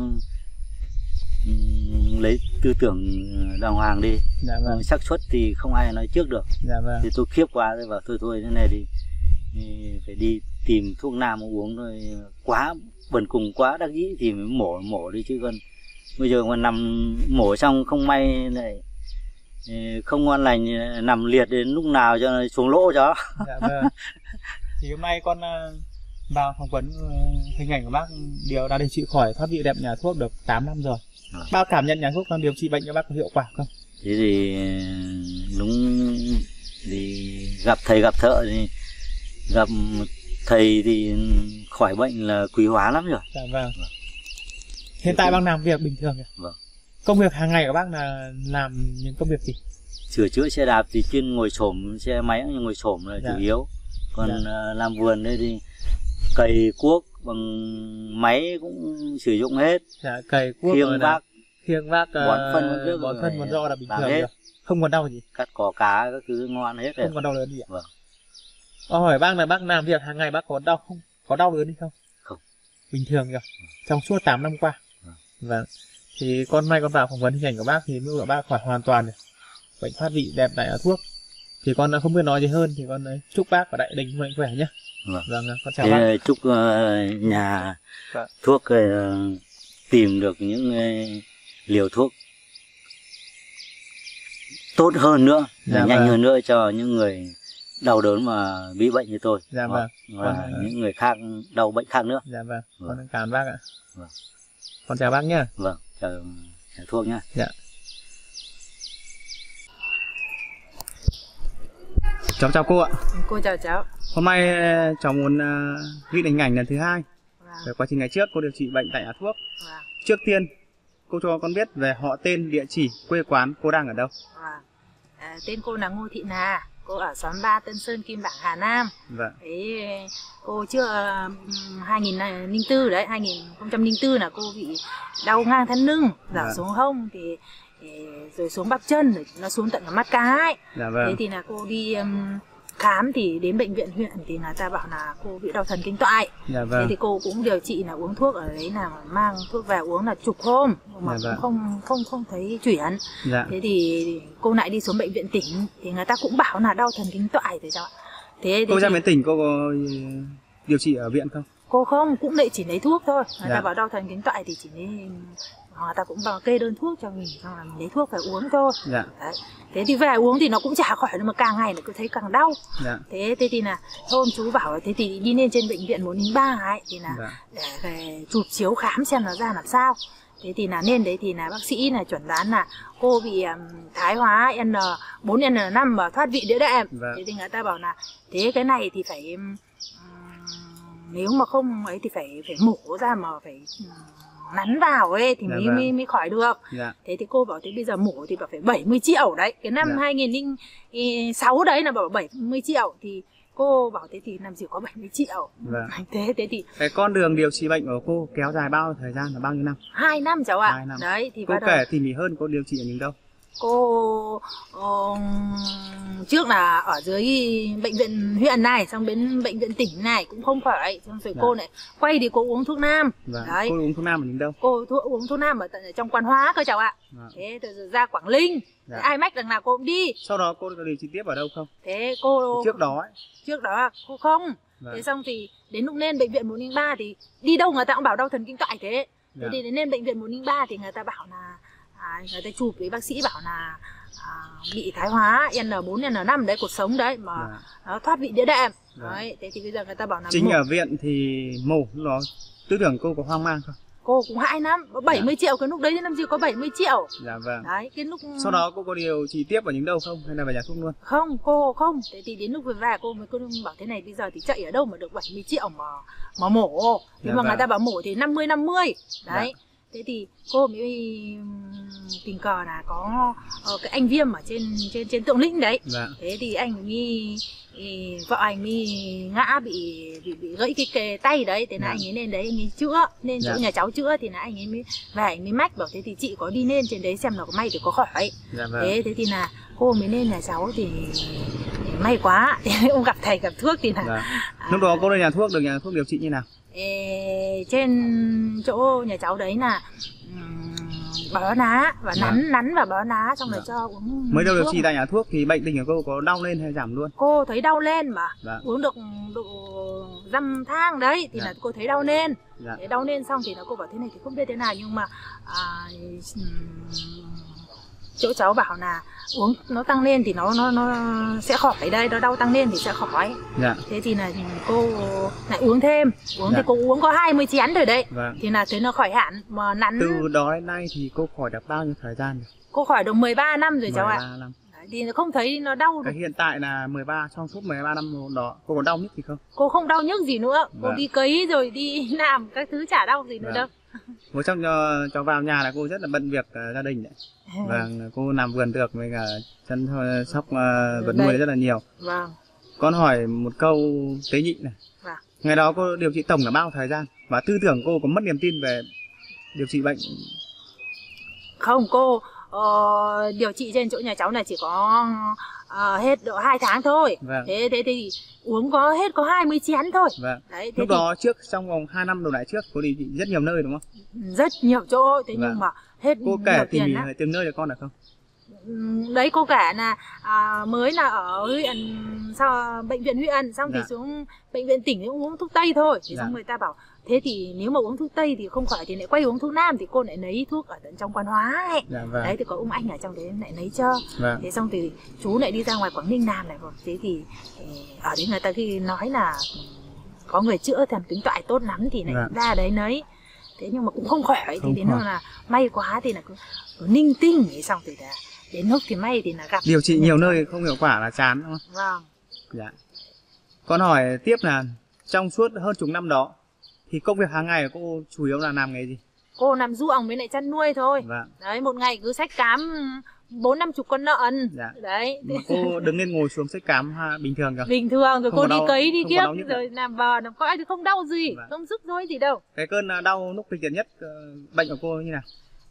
lấy tư tưởng đàng hoàng đi. Dạ vâng. Xác suất thì không ai nói trước được. Dạ vâng. Thì tôi khiếp quá rồi, bảo thôi thế này thì phải đi tìm thuốc nam uống thôi. Quá bần cùng, quá đắc dĩ thì mới mổ đi, chứ còn bây giờ mà nằm mổ xong không may lại không ngon lành, nằm liệt đến lúc nào cho nó xuống lỗ cho. Dạ vâng. Thì hôm nay con vào phỏng vấn hình ảnh của bác đã điều trị khỏi thoát vị đẹp nhà thuốc được 8 năm rồi. Bác cảm nhận nhà thuốc đang điều trị bệnh cho bác có hiệu quả không? Thế thì đúng thì gặp thầy gặp thợ thì gặp thầy thì khỏi bệnh là quý hóa lắm rồi. Dạ vâng. Hiện tại bác làm việc bình thường rồi. Vâng. Công việc hàng ngày của bác là làm những công việc gì? Sửa chữa xe đạp thì chuyên ngồi xổm, xe máy cũng ngồi xổm là chủ yếu. Còn làm vườn đây thì cày cuốc bằng máy cũng sử dụng hết. Dạ, cày cuốc, khiêng vác bón phân bón rau là bình thường rồi. Không còn đau gì. Cắt cỏ cá các thứ ngon hết rồi. Không còn đau đớn gì ạ? Vâng. Hỏi bác là bác làm việc hàng ngày bác có đau không? Có đau đớn gì không? Không. Bình thường rồi. Trong suốt 8 năm qua. Vâng. Thì con nay con vào phỏng vấn hình ảnh của bác thì lúc đó bác khỏi hoàn toàn rồi. Bệnh thoát vị đẹp đại ở thuốc. Thì con không biết nói gì hơn thì con chúc bác và đại đình mạnh khỏe nhé. Vâng, con chào bác. Chúc nhà thuốc tìm được những liều thuốc tốt hơn nữa, nhanh hơn nữa cho những người đau đớn mà bị bệnh như tôi. Dạ vâng. Và những người khác đau bệnh khác nữa. Dạ vâng. Con cảm ơn bác ạ. Vâng. Con chào bác nhé. Vâng, chào thuốc nhé. Dạ. Cháu chào cô ạ. Cô chào cháu. Hôm nay cháu muốn ghi hình ảnh lần thứ hai Vâng. về quá trình ngày trước cô điều trị bệnh tại nhà thuốc. Vâng. Trước tiên cô cho con biết về họ tên, địa chỉ, quê quán, cô đang ở đâu. Vâng. Tên cô là Ngô Thị Nà, cô ở xóm 3 Tân Sơn, Kim Bảng, Hà Nam. Vâng. Thế cô trước 2004 đấy, 2004 là cô bị đau ngang thắt lưng, giảm Vâng. xuống hông thì rồi xuống bắp chân, rồi nó xuống tận cả mắt cá ấy. Dạ Thế vâng. thì là cô đi khám thì đến bệnh viện huyện thì người ta bảo là cô bị đau thần kinh toại. Dạ Thế vâng. thì cô cũng điều trị là uống thuốc ở đấy, là mang thuốc về uống là chục hôm mà Dạ cũng không thấy chuyển. Dạ. Thế thì cô lại đi xuống bệnh viện tỉnh thì người ta cũng bảo là đau thần kinh toại rồi cháu ạ. Cô ra thì đến tỉnh cô có điều trị ở viện không? cô không, cũng lại chỉ lấy thuốc thôi. Người Dạ. ta bảo đau thần kinh toại thì chỉ lấy, người ta cũng bảo kê đơn thuốc cho mình, xong là mình lấy thuốc phải uống thôi. Dạ. Đấy. Thế thì về uống thì nó cũng chả khỏi, mà càng ngày nó cứ thấy càng đau. Dạ. Thế thì là hôm chú bảo thế thì đi lên trên bệnh viện 103 ấy thì là Dạ. để về chụp chiếu khám xem nó ra làm sao. Thế thì là nên đấy thì là bác sĩ là chuẩn đoán là cô bị thái hóa N4N5 và thoát vị đĩa đệm. Vâng. Thế thì người ta bảo là thế cái này thì phải nếu mà không ấy thì phải mổ ra, mà phải nắn vào ấy thì Dạ mới, vâng. mới khỏi được. Dạ. Thế thì cô bảo thế bây giờ mổ thì bảo phải 70 triệu đấy. Cái năm Dạ. 2006 đấy là bảo 70 triệu thì cô bảo thế thì làm gì có 70 triệu. Vâng. Thế thì Cái con đường điều trị bệnh của cô kéo dài thời gian là bao nhiêu năm? 2 năm cháu ạ. 2 năm. Đấy thì Cô bắt đầu kể tỉ mỉ hơn cô điều trị ở những đâu? cô trước là ở dưới bệnh viện huyện này, xong đến bệnh viện tỉnh này cũng không khỏi, xong rồi Dạ. cô lại quay đi cô uống thuốc nam. Vâng. Đấy. Cô uống thuốc nam ở những đâu? Cô uống thuốc nam ở trong Quan Hóa cơ cháu ạ. Vâng. Thế rồi ra Quảng Ninh, Dạ. ai mách đằng nào cô cũng đi. Sau đó cô có điều trị tiếp ở đâu không? Thế cô Trước đó ấy. trước đó cô không. Vâng. Thế xong thì đến lúc lên bệnh viện 103 thì đi đâu người ta cũng bảo đau thần kinh toại thế. Thế Dạ. thì đến lên bệnh viện 103 thì người ta bảo là người ta chụp với bác sĩ bảo là bị thái hóa N4 N5 đấy, cột sống đấy mà Dạ. nó thoát vị đĩa đệm. Dạ. Đấy, thế thì bây giờ người ta bảo là Chính mổ. ở viện thì mổ lúc đó tư tưởng cô có hoang mang không? Cô cũng 2 năm, 70 triệu cái lúc đấy đến năm gì có 70 triệu. Dạ vâng. Đấy, cái lúc Sau đó cô có điều trị tiếp ở những đâu không hay là về nhà thuốc luôn? không, cô không. Thế thì đến lúc về cô mới bảo thế này bây giờ thì chạy ở đâu mà được 70 triệu mà mổ. Thế Dạ mà người vâng. ta bảo mổ thì 50-50. Đấy. Thế thì cô mới tình cờ là có cái anh Viêm ở trên Tượng Lĩnh đấy. Dạ. Thế thì anh mới vợ anh mới ngã bị gãy cái tay đấy. Thế là Dạ. anh ấy lên đấy anh ấy chữa, lên chỗ Dạ. nhà cháu chữa thì là anh ấy mới về anh mới mách bảo thế thì chị có đi lên trên đấy xem là có may thì có khỏi. Dạ vâng. Thế thì là cô mới lên nhà cháu thì may quá thì ông gặp thầy gặp thuốc thì là Dạ. Lúc đó cô lên nhà thuốc được nhà thuốc điều trị như nào? trên chỗ nhà cháu đấy là bó ná và Dạ. nắn và bó ná xong rồi Dạ. cho uống Mới đầu điều thuốc. trị tại nhà thuốc thì bệnh tình của cô có đau lên hay giảm luôn? Cô thấy đau lên mà Dạ. uống được độ dăm thang đấy thì Dạ. là cô thấy đau lên. Dạ. Thế đau lên xong thì là cô bảo thế này thì không biết thế nào, nhưng mà chỗ cháu bảo là uống nó tăng lên thì nó sẽ khỏi đây, nó đau tăng lên thì sẽ khỏi. Dạ. Thế thì là cô lại uống thêm, Dạ. thì cô uống có 20 chén rồi đấy. Vâng. Thì là thấy nó khỏi hẳn mà nắn. Từ đó đến nay thì cô khỏi được bao nhiêu thời gian rồi? Cô khỏi được 13 năm rồi cháu ạ. 13 năm. Đấy, thì không thấy nó đau. Cái hiện tại là 13, trong suốt 13 năm đó cô có đau nhức gì không? Cô không đau nhức gì nữa. Cô Vâng. đi cấy rồi đi làm các thứ chả đau gì nữa Vâng. đâu. Một trong cho vào nhà là cô rất là bận việc gia đình đấy. Vâng, cô làm vườn được với cả chăm sóc vật nuôi Đây. rất là nhiều. Vâng. Con hỏi một câu tế nhị này. Vâng. Ngày đó cô điều trị tổng là bao thời gian? Và tư tưởng cô có mất niềm tin về điều trị bệnh? Không, cô điều trị trên chỗ nhà cháu này chỉ có hết độ 2 tháng thôi. Vâng. Thế thì uống hết có 20 chén thôi. Vâng. Đấy, thế Lúc thì đó trong vòng 2 năm đầu lại trước cô điều trị rất nhiều nơi đúng không? rất nhiều chỗ, thế Vâng. nhưng mà hết Cô nhiều kể tỉ tiền mỉ lắm. từng nơi cho con được không? Đấy cô kể là mới là ở huyện, sau bệnh viện huyện xong thì Dạ. xuống bệnh viện tỉnh thì cũng uống thuốc tây thôi. Thì Dạ. xong người ta bảo thế thì nếu mà uống thuốc tây thì không khỏi thì lại quay uống thuốc nam, thì cô lại lấy thuốc ở tận trong Quan Hóa ấy. Dạ vâng. Đấy thì có ông anh ở trong đấy lại lấy cho. Vâng. Thế xong thì chú lại đi ra ngoài Quảng Ninh làm này rồi. Thế thì ở đấy người ta khi nói là có người chữa thần kinh toại tốt lắm thì lại Vâng. ra đấy lấy. Thế nhưng mà cũng không khỏi thì Không đến khỏi. lúc là may quá thì là cứ ninh tinh ấy, xong thì là đến lúc thì may thì là gặp. Điều trị nhiều nơi không hiệu quả là chán đúng không? Vâng. Dạ. Con hỏi tiếp là trong suốt hơn chục năm đó thì công việc hàng ngày của cô chủ yếu là làm nghề gì? Cô làm ruộng với lại chăn nuôi thôi. Vâng. Đấy, một ngày cứ xách cám 40-50 con lợn. Dạ. Đấy. Mà cô đứng lên ngồi xuống xách cám bình thường cơ? Bình thường rồi Không cô có đi đau- cấy đi không có kiếp đau nhức rồi làm bờ làm cõi thì không đau gì, Vâng. không sức dối gì đâu. Cái cơn đau lúc kịch liệt nhất bệnh của cô như nào?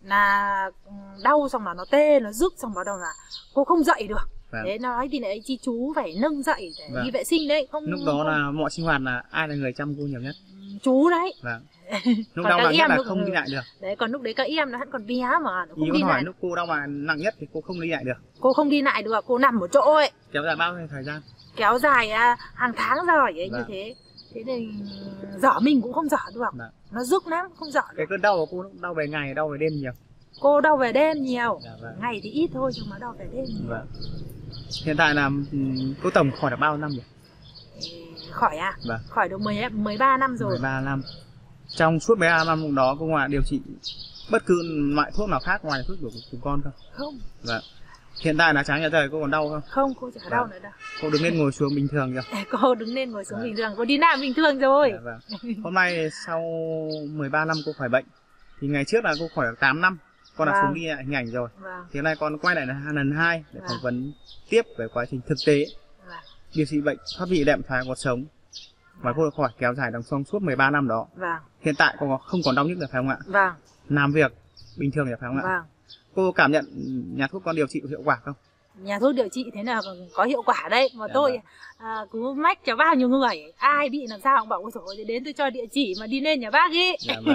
Là đau xong là nó tê, nó rức xong bắt đầu là cô không dậy được. Vâng. Thế nói thì lại chị chú phải nâng dậy để Vâng. đi vệ sinh đấy, không Lúc đó là mọi sinh hoạt là ai là người chăm cô nhiều nhất? chú đấy. Vâng. Còn Lúc đau các nặng nhất em là lúc- không đi lại được. Đấy, còn lúc đấy các em nó vẫn còn bé mà nó Ý không con đi hỏi lại. lúc cô đau mà nặng nhất thì cô không đi lại được. Cô không đi lại được, cô nằm ở chỗ ấy, Kéo dài bao nhiêu thời gian? kéo dài hàng tháng rồi ấy, như Vâng. thế. Thế nên dở mình cũng không dở được. Vâng. Nó rức lắm, không dở được. Cái cơn đau của cô đau về ngày, đau về đêm nhiều. Cô đau về đêm nhiều. Dạ, vâng. Ngày thì ít thôi nhưng mà đau về đêm nhiều. Vâng. Hiện tại là cô tổng khỏi được bao năm rồi? Thì khỏi à? Vâng. Khỏi được 13 năm rồi. 13 năm. Trong suốt 13 năm đó cô ngoại điều trị bất cứ loại thuốc nào khác ngoài thuốc của chúng con không? Không, Vâng. Hiện tại là sáng nhà trời cô còn đau không? không, cô chả đau Vâng. nữa đâu. Cô đứng lên ngồi xuống bình thường chưa? Cô đứng lên ngồi xuống Vâng. bình thường, cô đi làm bình thường rồi. Dạ, vâng. Hôm nay sau 13 năm cô khỏi bệnh thì ngày trước là cô khỏi được 8 năm. Con đã Vâng. xuống ghi lại hình ảnh rồi. Vâng, Thì hôm nay con quay lại là lần 2 để Vâng. phỏng vấn tiếp về quá trình thực tế vâng, điều trị bệnh thoát vị đệm thoái cuộc sống. Và cô đã khỏi kéo dài trong suốt 13 năm đó. vâng, Hiện tại cô không còn đau nhức nữa phải không ạ? vâng, Làm việc bình thường phải không ạ? vâng. Cô cảm nhận nhà thuốc con điều trị có hiệu quả không? Nhà thuốc điều trị thế nào có hiệu quả đấy. Mà Dạ, tôi vâng. cứ mách cho bao nhiêu người, ai bị làm sao cũng bảo ôi dồi ôi, đến tôi cho địa chỉ mà đi lên nhà bác ý. Dạ vâng.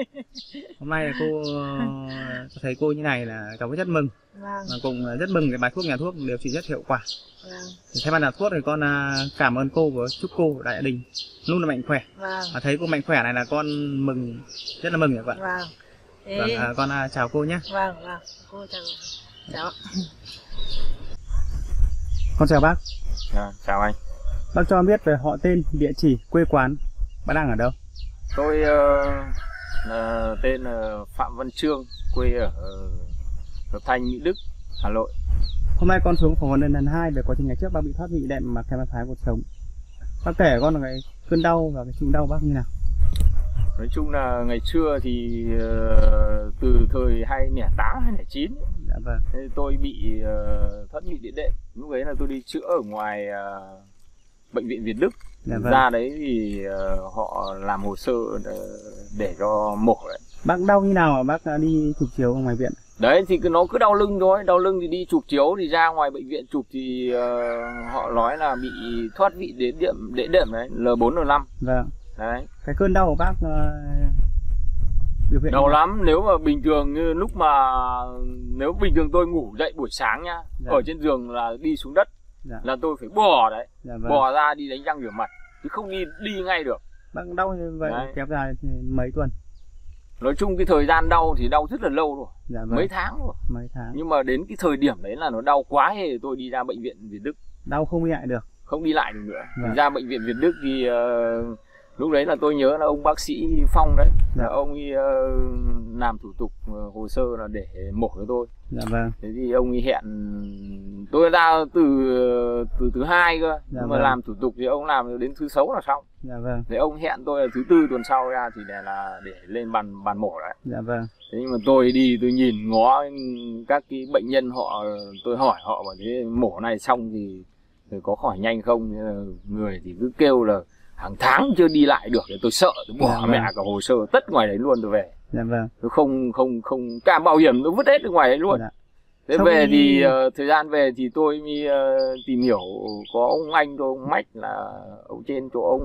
Hôm nay là cô thấy cô như này là cháu rất mừng. Vâng, Và cùng rất mừng cái bài thuốc nhà thuốc điều trị rất hiệu quả. vâng, Thì thay mặt nhà thuốc thì con cảm ơn cô và chúc cô đại gia đình luôn là mạnh khỏe. vâng, Và thấy cô mạnh khỏe này là con mừng, rất là mừng ạ vợ. vâng. Thế, Vâng, con chào cô nhé. vâng, vâng, cô chào. Chào. Con chào bác. Chào anh. Bác cho biết về họ tên, địa chỉ, quê quán. Bác đang ở đâu? Tôi tên là Phạm Văn Trương, quê ở Hợp Thanh, Mỹ Đức, Hà Nội. Hôm nay con xuống phỏng vấn lần 2 về quá trình ngày trước bác bị thoát vị đệm mà kèm thoái cuộc sống. Bác kể con là cái cơn đau và cái chung đau bác như nào? Nói chung là ngày xưa thì từ thời 2008, 2009 Dạ vâng. thế tôi bị thoát vị địa đệm. Lúc ấy là tôi đi chữa ở ngoài bệnh viện Việt Đức. Dạ vâng. Ra đấy thì họ làm hồ sơ để cho mổ đấy. Bác đau như nào mà bác đã đi chụp chiếu ở ngoài viện? Đấy thì nó cứ đau lưng thôi, đau lưng thì đi chụp chiếu thì ra ngoài bệnh viện chụp thì họ nói là bị thoát vị đệm đấy, L4 L5. Vâng. Đấy. Cái cơn đau của bác biểu hiện Đau như nào? lắm, nếu mà bình thường như lúc mà nếu bình thường tôi ngủ dậy buổi sáng nhá, Dạ. ở trên giường là đi xuống đất Dạ. là tôi phải bò đấy, Dạ vâng. bò ra đi đánh răng rửa mặt chứ không đi ngay được. Bác đau như vậy Đấy. kéo dài thì mấy tuần? Nói chung cái thời gian đau thì đau rất là lâu rồi, Dạ vâng. mấy tháng rồi. Mấy tháng. Nhưng mà đến cái thời điểm đấy là nó đau quá thì tôi đi ra bệnh viện Việt Đức, Đau không đi lại được. không đi lại được nữa. Vâng. Thì ra bệnh viện Việt Đức thì lúc đấy là tôi nhớ là ông bác sĩ Phong đấy, Dạ. là ông ấy làm thủ tục hồ sơ là để mổ cho tôi. Dạ vâng. Thế thì ông ấy hẹn tôi ra từ thứ hai cơ, Dạ nhưng mà vâng. làm thủ tục thì ông làm đến thứ 6 là xong. Dạ vâng. Thế ông hẹn tôi là thứ 4 tuần sau ra thì để lên bàn mổ đấy. Dạ vâng. Thế nhưng mà tôi đi tôi nhìn ngó các cái bệnh nhân họ, tôi hỏi họ bảo thế mổ này xong thì có khỏi nhanh không? Thế là người thì cứ kêu là hàng tháng chưa đi lại được, thì tôi sợ, tôi bỏ Dạ vâng. mẹ cả hồ sơ tất ngoài đấy luôn tôi về. Dạ vâng. Tôi không cả bảo hiểm tôi vứt hết ở ngoài đấy luôn. Dạ. Thế Sau về khi- thì thời gian về thì tôi mới tìm hiểu có ông anh tôi, ông Mách là ông trên chỗ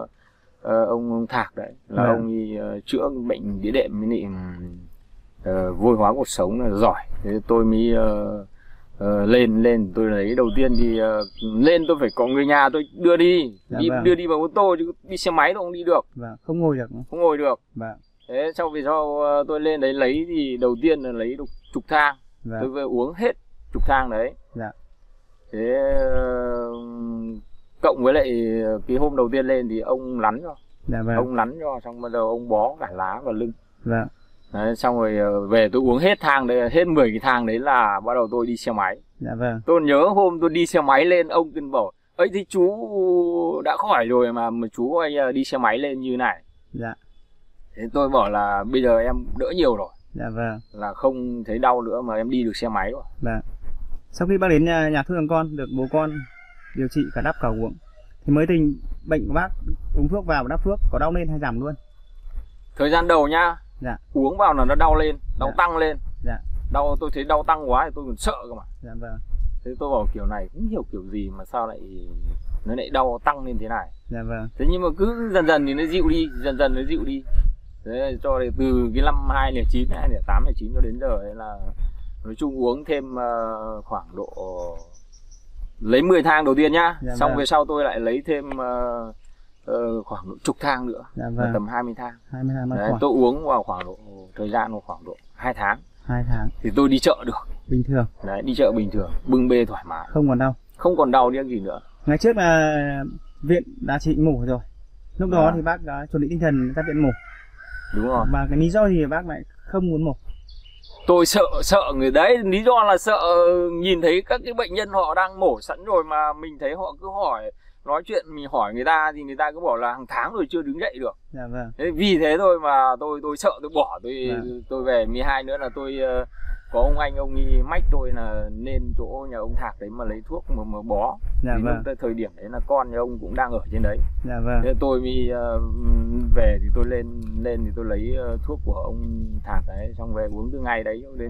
ông Thạc đấy, là Vâng. ông ấy chữa bệnh đĩa đệm với lại vôi hóa cuộc sống là giỏi. Thế tôi mới lên tôi lấy đầu tiên thì lên tôi phải có người nhà tôi đưa đi, Dạ đi vâng. đưa đi bằng ô tô chứ đi xe máy tôi không đi được, Vâng. Không ngồi được. không ngồi được. Vâng. Thế sau vì sau tôi lên đấy lấy thì đầu tiên là lấy được trục thang. Tôi Vâng. về uống hết trục thang đấy. Dạ. Thế cộng với lại cái hôm đầu tiên lên thì ông lắn cho, Dạ vâng. ông lắn cho xong bắt đầu ông bó cả lá vào lưng. Vâng. Đấy, xong rồi về tôi uống hết thang đấy, hết 10 cái thang đấy là bắt đầu tôi đi xe máy. Dạ vâng. Tôi nhớ hôm tôi đi xe máy lên, ông kinh bảo ấy thì chú đã khỏi rồi mà chú anh đi xe máy lên như này. Dạ. Thế tôi bảo là bây giờ em đỡ nhiều rồi. Dạ vâng. Là không thấy đau nữa mà em đi được xe máy rồi. Vâng. Sau khi bác đến nhà thuốc thằng con, được bố con điều trị cả đắp cả uống, thì mới tình bệnh của bác uống thuốc vào và đắp thuốc có đau lên hay giảm luôn? Thời gian đầu nhá, Dạ. uống vào là nó đau lên, đau Dạ. tăng lên. Dạ. Đau, tôi thấy đau tăng quá thì tôi còn sợ cơ mà. Dạ vâng. Thế tôi bảo kiểu này cũng hiểu kiểu gì mà sao lại nó lại đau tăng lên thế này. Dạ vâng. Thế nhưng mà cứ dần dần thì nó dịu đi, dần dần nó dịu đi. Thế cho đến từ cái năm 2009, 2008, 2009 cho đến giờ ấy là nói chung uống thêm khoảng độ lấy 10 thang đầu tiên nhá. Dạ xong vâng. về sau tôi lại lấy thêm khoảng độ chục thang nữa. Dạ Là vâng. tầm 20 thang. 22 mới Đấy, khỏi. tôi uống vào khoảng độ thời gian vào khoảng độ 2 tháng 2 tháng. thì tôi đi chợ được. Bình thường. Đấy, đi chợ bình thường, bưng bê thoải mái, Không còn đau. không còn đau điếc gì nữa. Ngày trước là viện đã trị mổ rồi. Lúc đó À. thì bác đã chuẩn bị tinh thần ra viện mổ. Đúng rồi. Và cái lý do gì bác lại không muốn mổ? Tôi sợ người đấy, lý do là sợ nhìn thấy các cái bệnh nhân họ đang mổ sẵn rồi mà mình thấy họ cứ hỏi, nói chuyện mình hỏi người ta thì người ta cứ bảo là hàng tháng rồi chưa đứng dậy được. Dạ vâng. Thế vì thế thôi mà tôi sợ, tôi bỏ, Vâng. tôi về. 12 nữa là tôi có ông anh ông ấy mách tôi là nên chỗ nhà ông Thạc đấy mà lấy thuốc mà bó. Dạ Thì vâng. lúc thời điểm đấy là con nhà ông cũng đang ở trên đấy. Dạ vâng. Thế tôi mới về thì tôi lên thì tôi lấy thuốc của ông Thạc đấy, xong về uống từ ngày đấy đến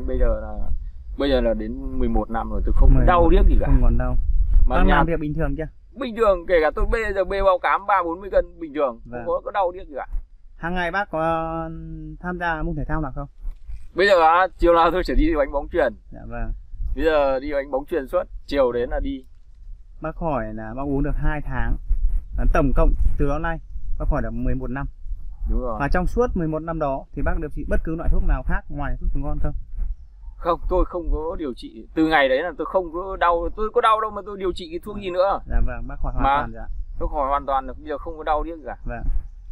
bây giờ là đến 11 năm rồi tôi không 11 đau điếc gì cả. Không còn đau. Mà Bác nhà làm việc bình thường chưa? bình thường, kể cả tôi bây giờ bê bao cám 30-40 cân bình thường, Vâng. không có đau điếc gì cả. Hàng ngày bác có tham gia môn thể thao nào không? Bây giờ chiều nào tôi chỉ đi đánh bóng chuyền. Dạ vâng. Bây giờ đi đánh bóng chuyền suốt, chiều đến là đi. Bác hỏi là bác uống được 2 tháng. Tổng cộng từ đó đến nay bác khỏi được 11 năm. Đúng rồi. Và trong suốt 11 năm đó thì bác điều trị bất cứ loại thuốc nào khác ngoài thuốc trùng con không? Không, tôi không có điều trị. Từ ngày đấy là tôi không có đau, tôi có đau đâu mà tôi điều trị cái thuốc gì nữa. Dạ vâng, bác khỏi hoàn Mà- toàn dạ. Tôi khỏi hoàn toàn được, bây giờ không có đau điếc gì cả. Vâng.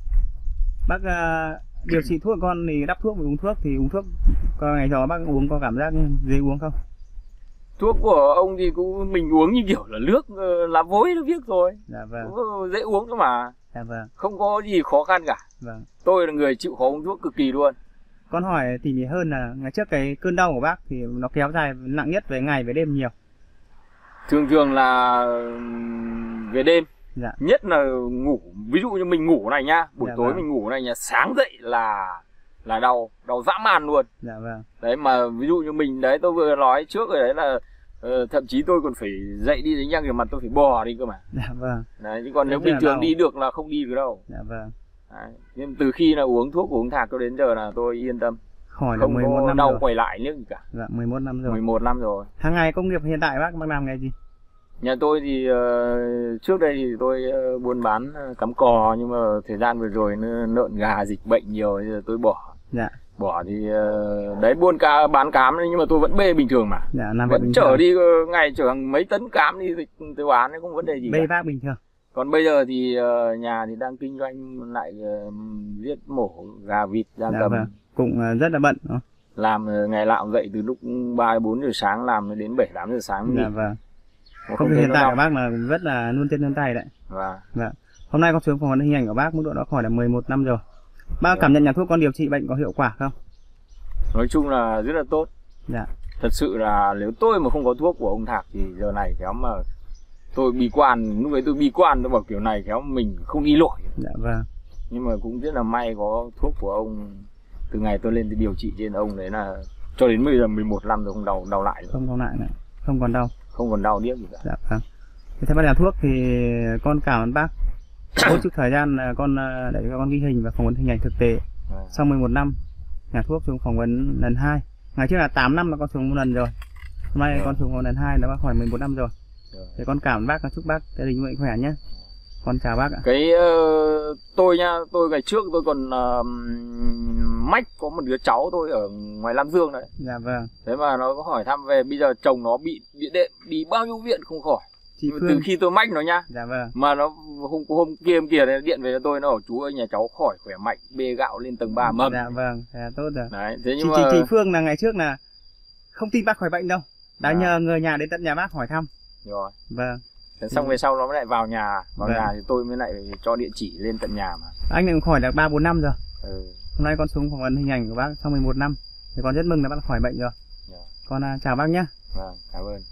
Bác điều trị thuốc con thì đắp thuốc và uống thuốc thì uống thuốc có ngày đó bác uống có cảm giác dễ uống không? Thuốc của ông thì cũng mình uống như kiểu là nước lá vối nó viết rồi. Dạ vâng. Cũng dễ uống cơ mà, Dạ vâng. không có gì khó khăn cả. Vâng. Tôi là người chịu khó uống thuốc cực kỳ luôn. Con hỏi tỉ mỉ hơn là ngày trước cái cơn đau của bác thì nó kéo dài nặng nhất về ngày về đêm nhiều. Thường là về đêm. Dạ. Nhất là ngủ, ví dụ như mình ngủ này nhá, buổi Dạ tối vâng. mình ngủ này nhá, sáng dậy là đau dã man luôn. Dạ vâng. Đấy mà ví dụ như mình đấy, tôi vừa nói trước rồi đấy là thậm chí tôi còn phải dậy đi đánh răng rửa mặt, tôi phải bò đi cơ mà. Dạ vâng. Đấy, chứ còn nếu Rất bình là thường đau. đi được là không đi được đâu. Dạ vâng. Đấy. Nhưng từ khi là uống thuốc của uống Thạc cho đến giờ là tôi yên tâm, Khỏi được không 11 có năm đau rồi. quay lại nữa gì cả. Dạ 11 năm rồi. 11 năm rồi. Hàng ngày công nghiệp hiện tại bác làm nghề gì? Nhà tôi thì trước đây thì tôi buôn bán cắm cò, nhưng mà thời gian vừa rồi lợn gà dịch bệnh nhiều thì tôi bỏ. Dạ. Bỏ thì đấy bán cám nhưng mà tôi vẫn bê bình thường mà. Dạ làm việc Vẫn bình chở thường. đi ngày chở hàng mấy tấn cám đi thì tôi bán nó không vấn đề gì Bê cả. vác bình thường. Còn bây giờ thì nhà thì đang kinh doanh lại giết mổ gà vịt gia Dạ cầm. vâng. Cũng rất là bận. Đúng không? Làm ngày nào cũng dậy từ lúc 3-4 giờ sáng làm đến 7-8 giờ sáng mới Dạ nghỉ. vâng. Mà Công việc thấy hiện nó tại đau. của bác là rất là luôn chân luôn tay đấy. Và Vâng. Hôm nay con xuống phỏng vấn hình ảnh của bác, mức độ đã khỏi là 11 năm rồi. Bác cảm nhận nhà thuốc con điều trị bệnh có hiệu quả không? nói chung là rất là tốt. Dạ. Thật sự là nếu tôi mà không có thuốc của ông Thạc thì giờ này khéo mà tôi bi quan, lúc ấy tôi bi quan, tôi bảo kiểu này khéo mình không đi nổi. Dạ vâng. Nhưng mà cũng rất là may có thuốc của ông. Từ ngày tôi lên tôi điều trị trên ông đấy là cho đến bây giờ 11 năm rồi không đau lại nữa. Không đau lại nữa. Không còn đau. Không còn đau điếc gì cả. Dạ vâng. Thế theo bác nhà thuốc thì con cảm ơn bác. Mỗi chút thời gian là con để cho con ghi hình và phỏng vấn hình ảnh thực tế. Sau 11 năm nhà thuốc xuống phỏng vấn lần 2. Ngày trước là 8 năm là con xuống một lần rồi. Hôm nay con xuống một lần 2 là bác khỏi 11 năm rồi. Thì con cảm ơn bác và chúc bác gia đình mạnh khỏe nhé. Con chào bác ạ. Cái tôi nha, tôi ngày trước tôi còn mách có một đứa cháu tôi ở ngoài Lam Dương đấy. Dạ vâng. Thế mà nó có hỏi thăm về, bây giờ chồng nó bị đệm, đi bao nhiêu viện không khỏi. Chị Từ Phương. khi tôi mách nó nhá. Dạ vâng. Mà nó hôm kia này, điện về cho tôi, nó bảo chú ơi nhà cháu khỏi khỏe mạnh, bê gạo lên tầng 3 mâm. Dạ vâng, dạ, tốt rồi. Đấy, thế nhưng mà Chị Phương là ngày trước là không tin bác khỏi bệnh đâu. Đã nhờ người nhà đến tận nhà bác hỏi thăm. rồi. Vâng. Xong về sau nó mới lại vào nhà. Vào Vâng. nhà thì tôi mới lại cho địa chỉ lên tận nhà mà. Anh lại khỏi được 3-4 năm rồi. Ừ. Hôm nay con xuống phỏng vấn hình ảnh của bác sau 11 năm. Thì con rất mừng là bác khỏi bệnh rồi. Dạ. Con chào bác nhé. Vâng, cảm ơn.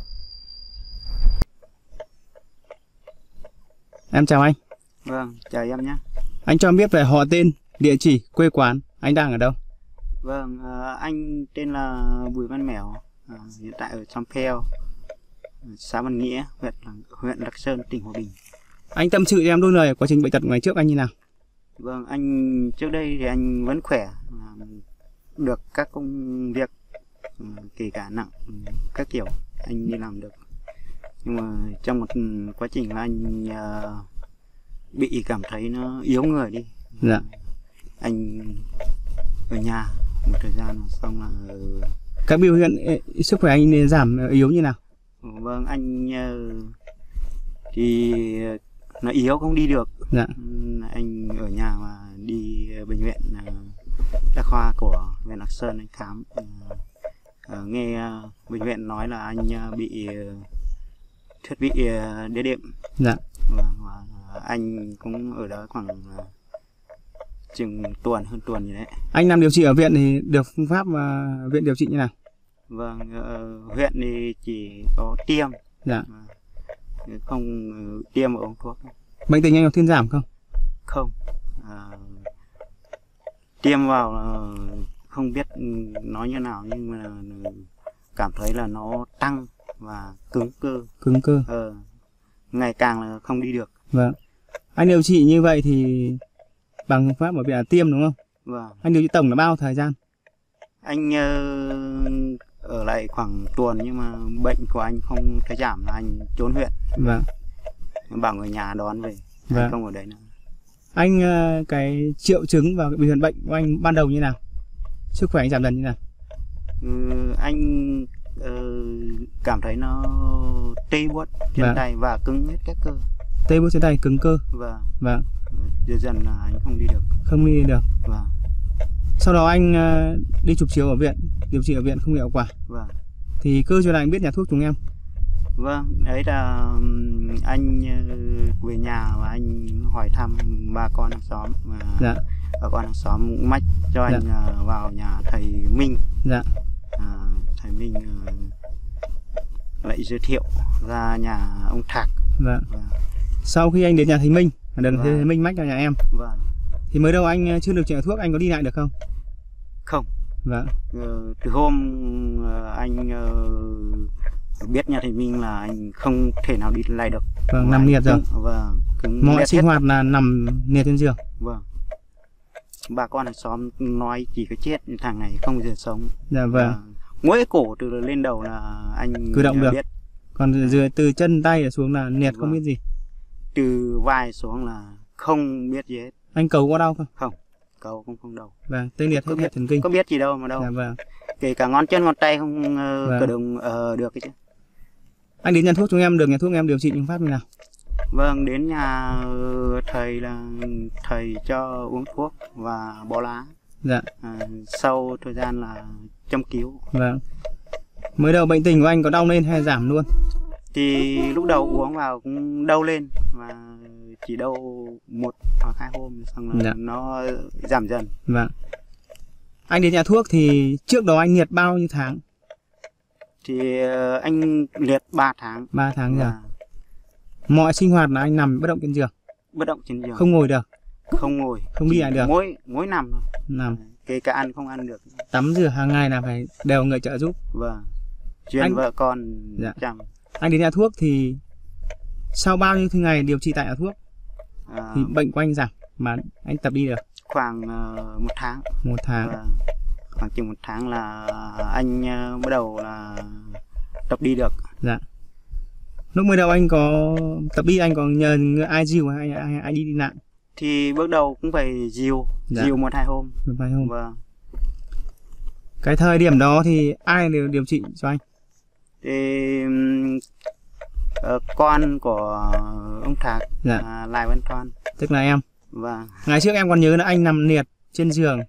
Em chào anh. Vâng, chào em nhé. Anh cho em biết về họ tên, địa chỉ, quê quán, anh đang ở đâu? Vâng, anh tên là Bùi Văn Mẻo, hiện tại ở Trong Pheo, xã Văn Nghĩa, huyện Lạc Sơn, tỉnh Hòa Bình. Anh tâm sự cho em đôi lời quá trình bệnh tật ngày trước anh như nào? Vâng, anh trước đây thì anh vẫn khỏe, được các công việc, kể cả nặng, các kiểu anh đi làm được. Nhưng mà trong một quá trình là anh bị cảm thấy nó yếu người đi. Dạ. Anh ở nhà một thời gian xong là Các biểu hiện sức khỏe anh giảm yếu như nào? vâng, anh thì nó yếu không đi được. Dạ. Anh ở nhà mà đi bệnh viện đa khoa của huyện Lạc Sơn anh khám. Nghe bệnh viện nói là anh bị thiết bị đĩa đệm. Dạ. Và anh cũng ở đó khoảng chừng hơn tuần như đấy. Anh nằm điều trị ở viện thì được phương pháp viện điều trị như nào? Vâng, huyện thì chỉ có tiêm. Dạ. Không tiêm ở uống thuốc. Bệnh tình anh có thuyên giảm không? Không. Tiêm vào không biết nói như nào nhưng mà cảm thấy là nó tăng và cứng cơ. Cứng cơ. Ngày càng là không đi được. Vâng. Anh điều trị như vậy thì bằng phương pháp ở viện là tiêm đúng không? Vâng. Anh điều trị tổng là bao thời gian? Anh ở lại khoảng tuần nhưng mà bệnh của anh không thấy giảm là anh trốn huyện. Vâng. Bảo người nhà đón về. Vâng. Anh không ở đấy nữa. Anh cái triệu chứng và cái biểu hiện bệnh của anh ban đầu như nào? Sức khỏe anh giảm dần như nào? Anh cảm thấy nó tê buốt trên Vâng. tay và cứng hết các cơ. Tê buốt trên tay, cứng cơ. Vâng. Vâng. Dần dần là anh không đi được. Không đi được. Vâng. Sau đó anh đi chụp chiếu ở viện, điều trị ở viện không hiệu quả. Vâng. Thì cơ duyên là anh biết nhà thuốc chúng em. Vâng, đấy là anh về nhà và anh hỏi thăm bà con hàng xóm và Dạ. bà con hàng xóm mách cho anh vào nhà thầy Minh. Dạ. Thầy Minh lại giới thiệu ra nhà ông Thạc. Vâng. Sau khi anh đến nhà thầy Minh, được Vâng. thầy Minh mách vào nhà em. Vâng. Thì mới đầu anh chưa được chuyển thuốc, anh có đi lại được không? Không. Vâng. Từ hôm anh biết nhà thầy Minh là anh không thể nào đi lại được. Vâng, nằm liệt rồi. Vâng. Mọi sinh hoạt là nằm liệt trên giường. Vâng. Bà con hàng xóm nói chỉ có chết, thằng này không bao giờ sống. Dạ vâng. Mỗi cổ từ lên đầu là anh cử động được. biết. Còn dưới từ chân tay xuống là liệt không Vâng. biết gì. Từ vai xuống là không biết gì hết. Anh cầu có đau không? Không, cầu không đau. Vâng, tê liệt hết hệ thần kinh. Có biết gì đâu mà đâu. Dạ vâng. Kể cả ngón chân ngón tay không Vâng. cử động được cái chứ. Anh đến nhà thuốc chúng em được nhà thuốc em điều trị phương pháp như nào? Vâng, đến nhà thầy là thầy cho uống thuốc và bó lá. Dạ. Sau thời gian là châm cứu. Vâng. Mới đầu bệnh tình của anh có đau lên hay giảm luôn? Thì lúc đầu uống vào cũng đau lên và chỉ đau 1 hoặc 2 hôm xong là Dạ. nó giảm dần. Vâng. Anh đến nhà thuốc thì trước đó anh liệt bao nhiêu tháng? Thì anh liệt 3 tháng. 3 tháng rồi. Và Mọi sinh hoạt là anh nằm bất động trên giường, bất động trên giường. không ngồi được, Không ngồi. không đi lại được. Mỗi nằm thôi. Nằm. Kể cả ăn không ăn được. Tắm rửa hàng ngày là phải đều người trợ giúp. Vâng. Chuyên Anh- vợ con Dạ. chăm. Anh đến nhà thuốc thì sau bao nhiêu ngày điều trị tại nhà thuốc thì bệnh của anh giảm mà anh tập đi được? Khoảng 1 tháng. 1 tháng. Vâng. Khoảng chừng 1 tháng là anh bắt đầu là tập đi được. Dạ. Lúc mới đầu anh có tập đi anh có nhờ ai dìu hay ai đi lại? Thì bước đầu cũng phải dìu. Dạ. Dìu 1-2 hôm. Vài hôm. Vâng. Cái thời điểm đó thì ai điều trị cho anh? Thì con của ông Thạc, Dạ. Lai Văn Thoan. Tức là em. Vâng. Ngày trước em còn nhớ là anh nằm liệt trên giường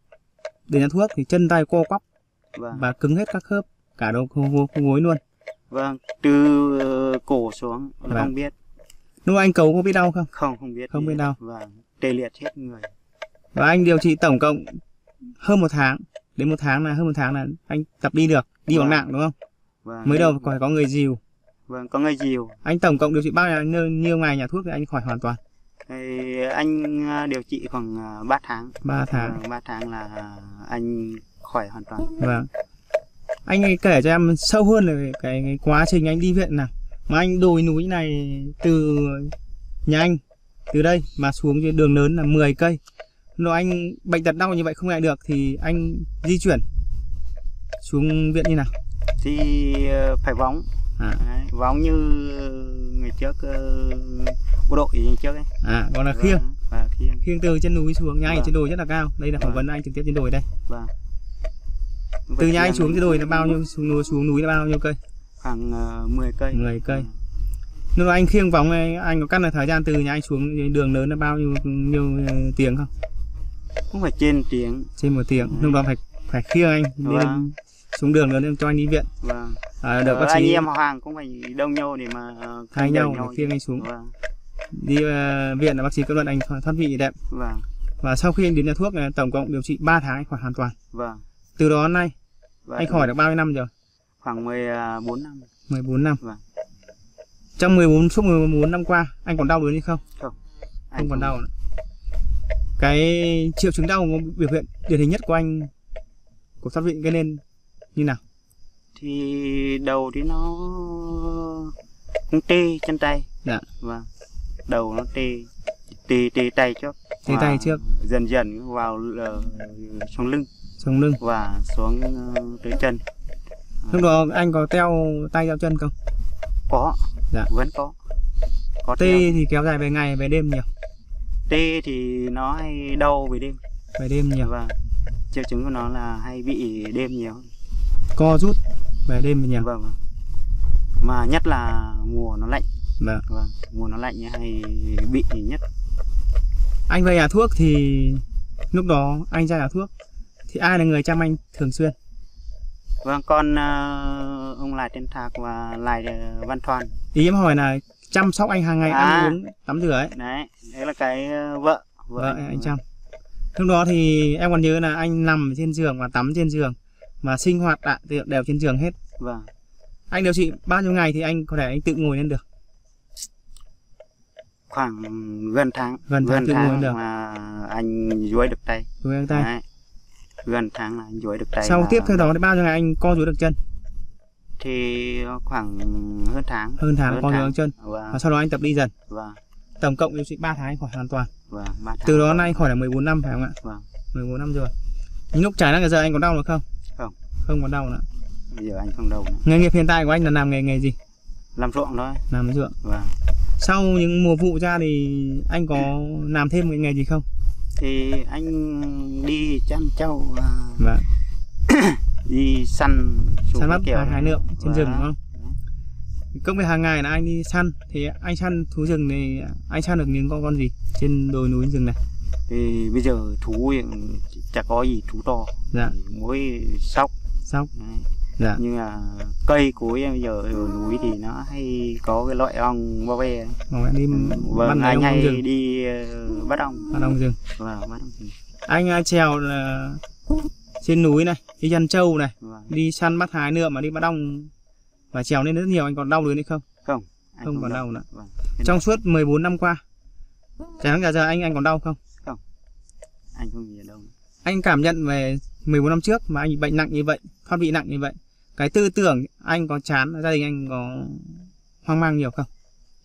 để nhà thuốc thì chân tay co quắp Vâng. và cứng hết các khớp, cả đầu khớp gối luôn. Vâng, từ cổ xuống là Vâng. không biết. Lúc anh cấu có biết đau không? Không biết. Không biết đau. Vâng, tê liệt hết người. Và anh điều trị tổng cộng hơn 1 tháng. Đến 1 tháng là hơn 1 tháng là anh tập đi được, đi bằng Vâng. nặng đúng không? Vâng. Mới đầu phải có người dìu. Vâng, có người dìu. Anh tổng cộng điều trị bao nhiêu ngày nhà thuốc thì anh khỏi hoàn toàn? Thì anh điều trị khoảng 3 tháng. 3 tháng. Vâng, 3 tháng là anh khỏi hoàn toàn. Vâng. Anh kể cho em sâu hơn về cái quá trình anh đi viện nào. Mà anh đồi núi này từ nhà anh, từ đây mà xuống trên đường lớn là 10 cây. Lúc anh bệnh tật đau như vậy không lại được thì anh di chuyển xuống viện như nào? Thì phải vóng. Đấy, vóng như ngày trước bộ đội ngày trước ấy. Còn là khiêng. Và khiêng từ trên núi xuống. Nhà anh Vâng. trên đồi rất là cao. Đây là phỏng Vâng. vấn anh trực tiếp trên đồi đây. Vâng. Từ nhà anh xuống trên đồi là bao nhiêu, xuống núi là bao nhiêu cây? Khoảng 10 cây. 10 cây. Lúc đó anh khiêng vòng này, anh có căn là thời gian từ nhà anh xuống đường lớn là bao nhiêu tiếng không? Cũng phải trên tiếng. Trên 1 tiếng. Lúc đó phải khiêng anh Vâng. lên xuống đường lớn cho anh đi viện. Vâng. Được bác anh sĩ em họ hàng cũng phải đông nhau để mà thay nhau để khiêng anh xuống. Vâng. Đi viện là bác sĩ kết luận anh thoát vị đẹp. Vâng. Và sau khi anh đến nhà thuốc này, tổng cộng điều trị 3 tháng anh khỏi hoàn toàn. Vâng. Từ đó đến nay Vâng. anh khỏi được bao nhiêu năm rồi? Khoảng 14 năm. 14 năm. Vâng. Trong suốt 14 năm qua anh còn đau đớn hay không? Không còn đau nữa. Cái triệu chứng đau biểu hiện điển hình nhất của anh của thoát vị gây nên như nào? Thì đầu thì nó cũng tê chân tay. Dạ. Vâng. Đầu nó tê tay trước. Tê tay trước. Dần dần vào sống lưng. Sống lưng. Và xuống tới chân. Lúc đó anh có teo tay teo chân không? Có. Dạ. Vẫn có. Tê thì kéo dài về ngày về đêm nhiều. Tê thì nó hay đau về đêm. Về đêm nhiều. Vâng. Triệu chứng của nó là hay bị đêm nhiều. Co rút về đêm nhiều. Vâng. Mà nhất là mùa nó lạnh. Vâng. Vâng. Mùa nó lạnh hay bị nhất. Anh về nhà thuốc thì lúc đó anh ra nhà thuốc thì ai là người chăm anh thường xuyên? Vâng, con ông Lại Tên Thạc và Lại Văn Thoan. Ý em hỏi là chăm sóc anh hàng ngày ăn uống tắm rửa ấy. Đấy là cái vợ anh chăm. Lúc đó thì em còn nhớ là anh nằm trên giường và tắm trên giường và sinh hoạt đều trên giường hết. Vâng. Anh điều trị bao nhiêu ngày thì anh có thể anh tự ngồi lên được? Khoảng gần tháng. Gần tháng được. Mà anh duỗi được tay. Duỗi được tay. Đấy. Gần tháng là anh duỗi được tay. Sau tiếp theo đó thì bao nhiêu ngày anh co duỗi được chân? Thì khoảng hơn tháng. Hơn tháng co duỗi được chân. Vâng. Và sau đó anh tập đi dần. Vâng. Tổng cộng điều trị 3 tháng anh khỏi hoàn toàn. Vâng, 3 tháng. Từ đó nay khỏi là 14 năm phải không ạ? Vâng. 14 năm rồi. Nhưng lúc trái giờ anh còn đau nữa không? Không. Không còn đau nữa. Bây giờ anh không đau nữa. Nghề nghiệp hiện tại của anh là làm nghề gì? Làm ruộng thôi. Làm ruộng. Vâng. Sau những mùa vụ ra thì anh có làm thêm cái nghề gì không? Thì anh đi chăn trâu và vâng. đi săn bắt hái lượm trên rừng đúng không? Đấy. Công việc hàng ngày là anh đi săn thì anh săn thú rừng thì anh săn được những con gì trên đồi núi rừng này? Thì bây giờ thú chả có gì thú to. Dạ. Mỗi sóc. Dạ. Nhưng mà cây cối bây giờ ở núi thì nó hay có cái loại ong bao ve. Đi vâng, anh hay rừng. Đi bắt ong. Bắt ong rừng. Vâng, bắt ong rừng. Anh trèo là trên núi này, đi chăn trâu này, vâng. Đi săn bắt hái nữa mà đi bắt ong và trèo lên rất nhiều, anh còn đau đớn hay không? Không. Không còn đau nữa. Vâng. Trong suốt 14 năm qua, chả giờ anh còn đau không? Không. Anh không gì đâu. Anh cảm nhận về 14 năm trước mà anh bị bệnh nặng như vậy, thoát vị nặng như vậy, cái tư tưởng anh có chán, gia đình anh có hoang mang nhiều không?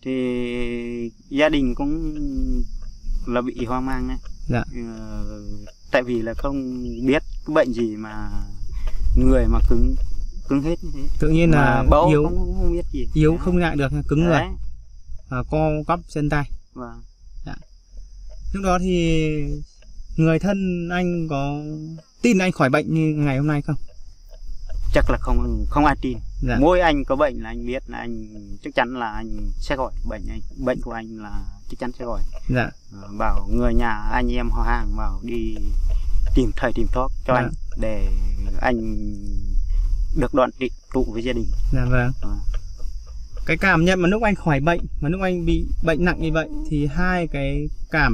Thì gia đình cũng là bị hoang mang đấy. Dạ. Tại vì là không biết cái bệnh gì mà người mà cứng hết như thế. Tự nhiên là yếu, không biết gì. Yếu đấy. Không lại được, cứng người. Co quắp chân tay. Vâng. Dạ. Lúc đó thì người thân anh có tin anh khỏi bệnh như ngày hôm nay không? Chắc là không ai tin. Dạ. Mỗi anh có bệnh là anh biết là anh chắc chắn là anh sẽ khỏi bệnh của anh là chắc chắn sẽ khỏi. Dạ. Bảo người nhà anh em họ hàng bảo đi tìm thầy tìm thuốc cho anh để anh được đoạn tụ với gia đình. Dạ vâng. Cái cảm nhận mà lúc anh khỏi bệnh mà lúc anh bị bệnh nặng như vậy thì hai cái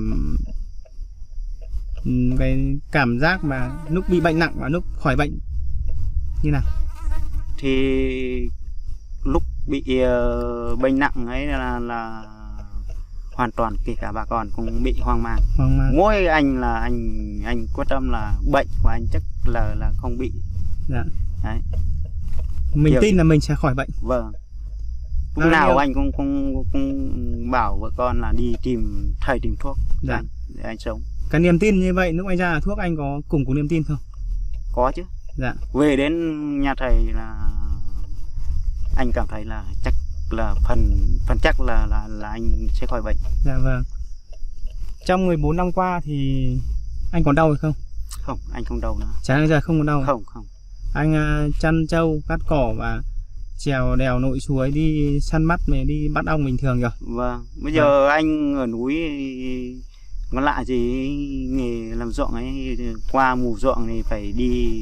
cảm giác mà lúc bị bệnh nặng và lúc khỏi bệnh như nào? Thì lúc bị bệnh nặng ấy là hoàn toàn kể cả bà con cũng bị hoang mang. Mỗi anh là anh quyết tâm là bệnh của anh chắc là không bị. Dạ. Đấy. Mình tin là mình sẽ khỏi bệnh. Vâng. Lúc nào anh cũng bảo vợ con là đi tìm thầy tìm thuốc. Dạ. Để anh sống. Cái niềm tin như vậy lúc anh ra thuốc anh có cùng niềm tin không? Có chứ. Dạ. Về đến nhà thầy là anh cảm thấy là chắc là phần chắc là anh sẽ khỏi bệnh. Dạ vâng. Trong 14 năm qua thì anh còn đau hay không? Không, anh không đau nữa. Chả bây giờ không còn đau. Không. Anh chăn trâu, cắt cỏ và trèo đèo nội suối, đi săn bắt này, đi bắt ong bình thường rồi. Vâng. Bây giờ anh ở núi có lạ gì nghề làm ruộng ấy, qua mùa ruộng thì phải đi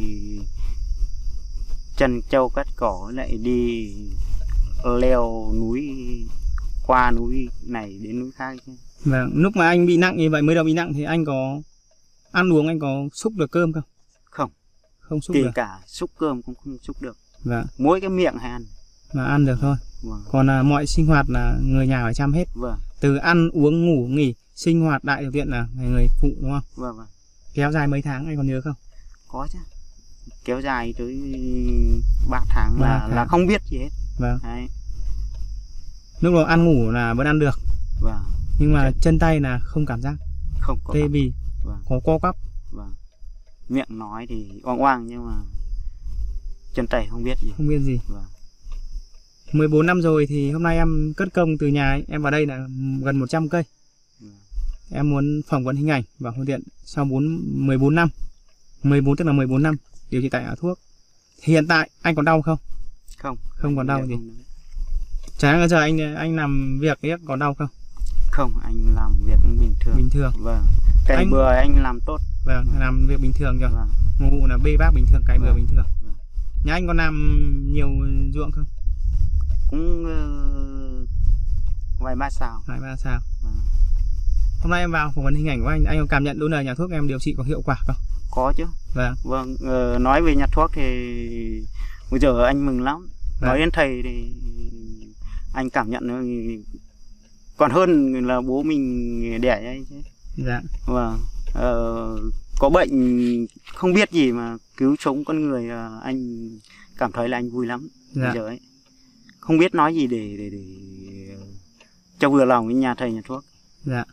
chăn trâu cắt cỏ, lại đi leo núi, qua núi này đến núi khác. Vâng, lúc mà anh bị nặng như vậy, mới đầu bị nặng thì anh có ăn uống, anh có xúc được cơm không? Không xúc kể được. cả xúc cơm cũng không xúc được. Vâng. Mỗi cái miệng hay ăn. Mà ăn được thôi. Vâng. Còn mọi sinh hoạt là người nhà phải chăm hết. Vâng. Từ ăn uống ngủ nghỉ, sinh hoạt đại điều kiện là người phụ đúng không? Vâng. Kéo dài mấy tháng anh còn nhớ không? Có chứ. Kéo dài tới 3 tháng là không biết gì hết. Vâng. Đấy. Lúc đó ăn ngủ là vẫn ăn được. Vâng. Nhưng mà chân tay là không cảm giác. Không có. Tê bì. Vâng. Có co quắp. Vâng. Miệng nói thì oang oang nhưng mà chân tay không biết gì. Không biết gì. Vâng. 14 năm rồi thì hôm nay em cất công từ nhà ấy, em vào đây là gần 100 cây. Em muốn phỏng vấn hình ảnh và phương tiện sau 14 năm. 14 tức là 14 năm điều trị tại thuốc. Thì hiện tại anh còn đau không? Không còn đau gì. Chả bây giờ anh làm việc ấy còn đau không? Không, anh làm việc bình thường. Bình thường. Vâng. Cày bừa anh làm tốt. Vâng, làm việc bình thường rồi. Vâng. Mùa vụ là bê bác bình thường, cày bừa bình thường. Vâng. Nhà anh còn làm nhiều ruộng không? Cũng vài ba xào. Vâng. Hôm nay em vào phỏng vấn hình ảnh của anh có cảm nhận đối lời nhà thuốc em điều trị có hiệu quả không? Có chứ. Vâng. Vâng, nói về nhà thuốc thì bây giờ anh mừng lắm. Vâng. Nói đến thầy thì anh cảm nhận còn hơn là bố mình đẻ ấy chứ. Dạ. Vâng. Có bệnh không biết gì mà cứu sống con người, anh cảm thấy là anh vui lắm. Dạ. Bây giờ ấy không biết nói gì để cho vừa lòng với nhà thầy nhà thuốc. Dạ.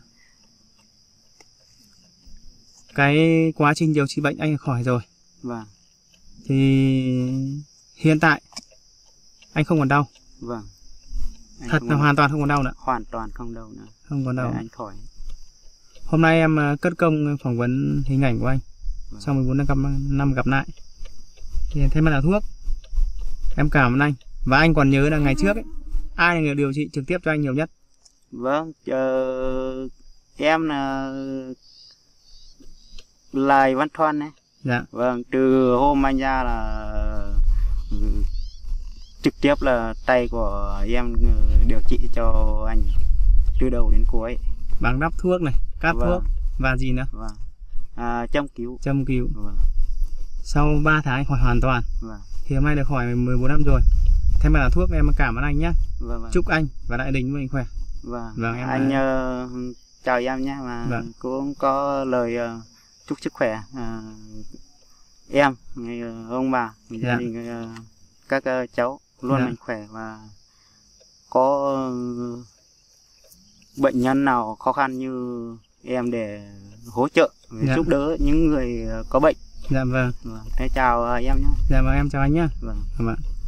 Cái quá trình điều trị bệnh anh khỏi rồi. Vâng. Thì hiện tại anh không còn đau. Vâng. Thật là hoàn toàn không còn đau nữa. Hoàn toàn không đau nữa. Không còn đau. Anh khỏi. Hôm nay em cất công phỏng vấn hình ảnh của anh. Vâng. Sau 14 năm gặp lại. Thì thay mặt là thuốc, em cảm ơn anh. Và anh còn nhớ là ngày trước ấy, ai là người điều trị trực tiếp cho anh nhiều nhất? Vâng, em là Lại Văn Thoan này. Dạ. Vâng, từ hôm anh ra là trực tiếp là tay của em điều trị cho anh từ đầu đến cuối. Bằng đắp thuốc này, cắt thuốc và gì nữa? Vâng. Châm cứu. Vâng. Sau 3 tháng anh khỏi hoàn toàn. Vâng. Thì hôm nay được khỏi 14 năm rồi. Thay mặt là thuốc em cảm ơn anh nhé. Vâng. Chúc anh và đại đình mình khỏe. Vâng. Em anh chào em nhé, mà vâng. Cũng có lời chúc sức khỏe em, ông bà, gia đình, các cháu luôn mạnh khỏe và có bệnh nhân nào khó khăn như em để hỗ trợ, giúp đỡ những người có bệnh. Dạ vâng. Thế chào em nhé. Dạ vâng, em chào anh nhé. Vâng. Vâng.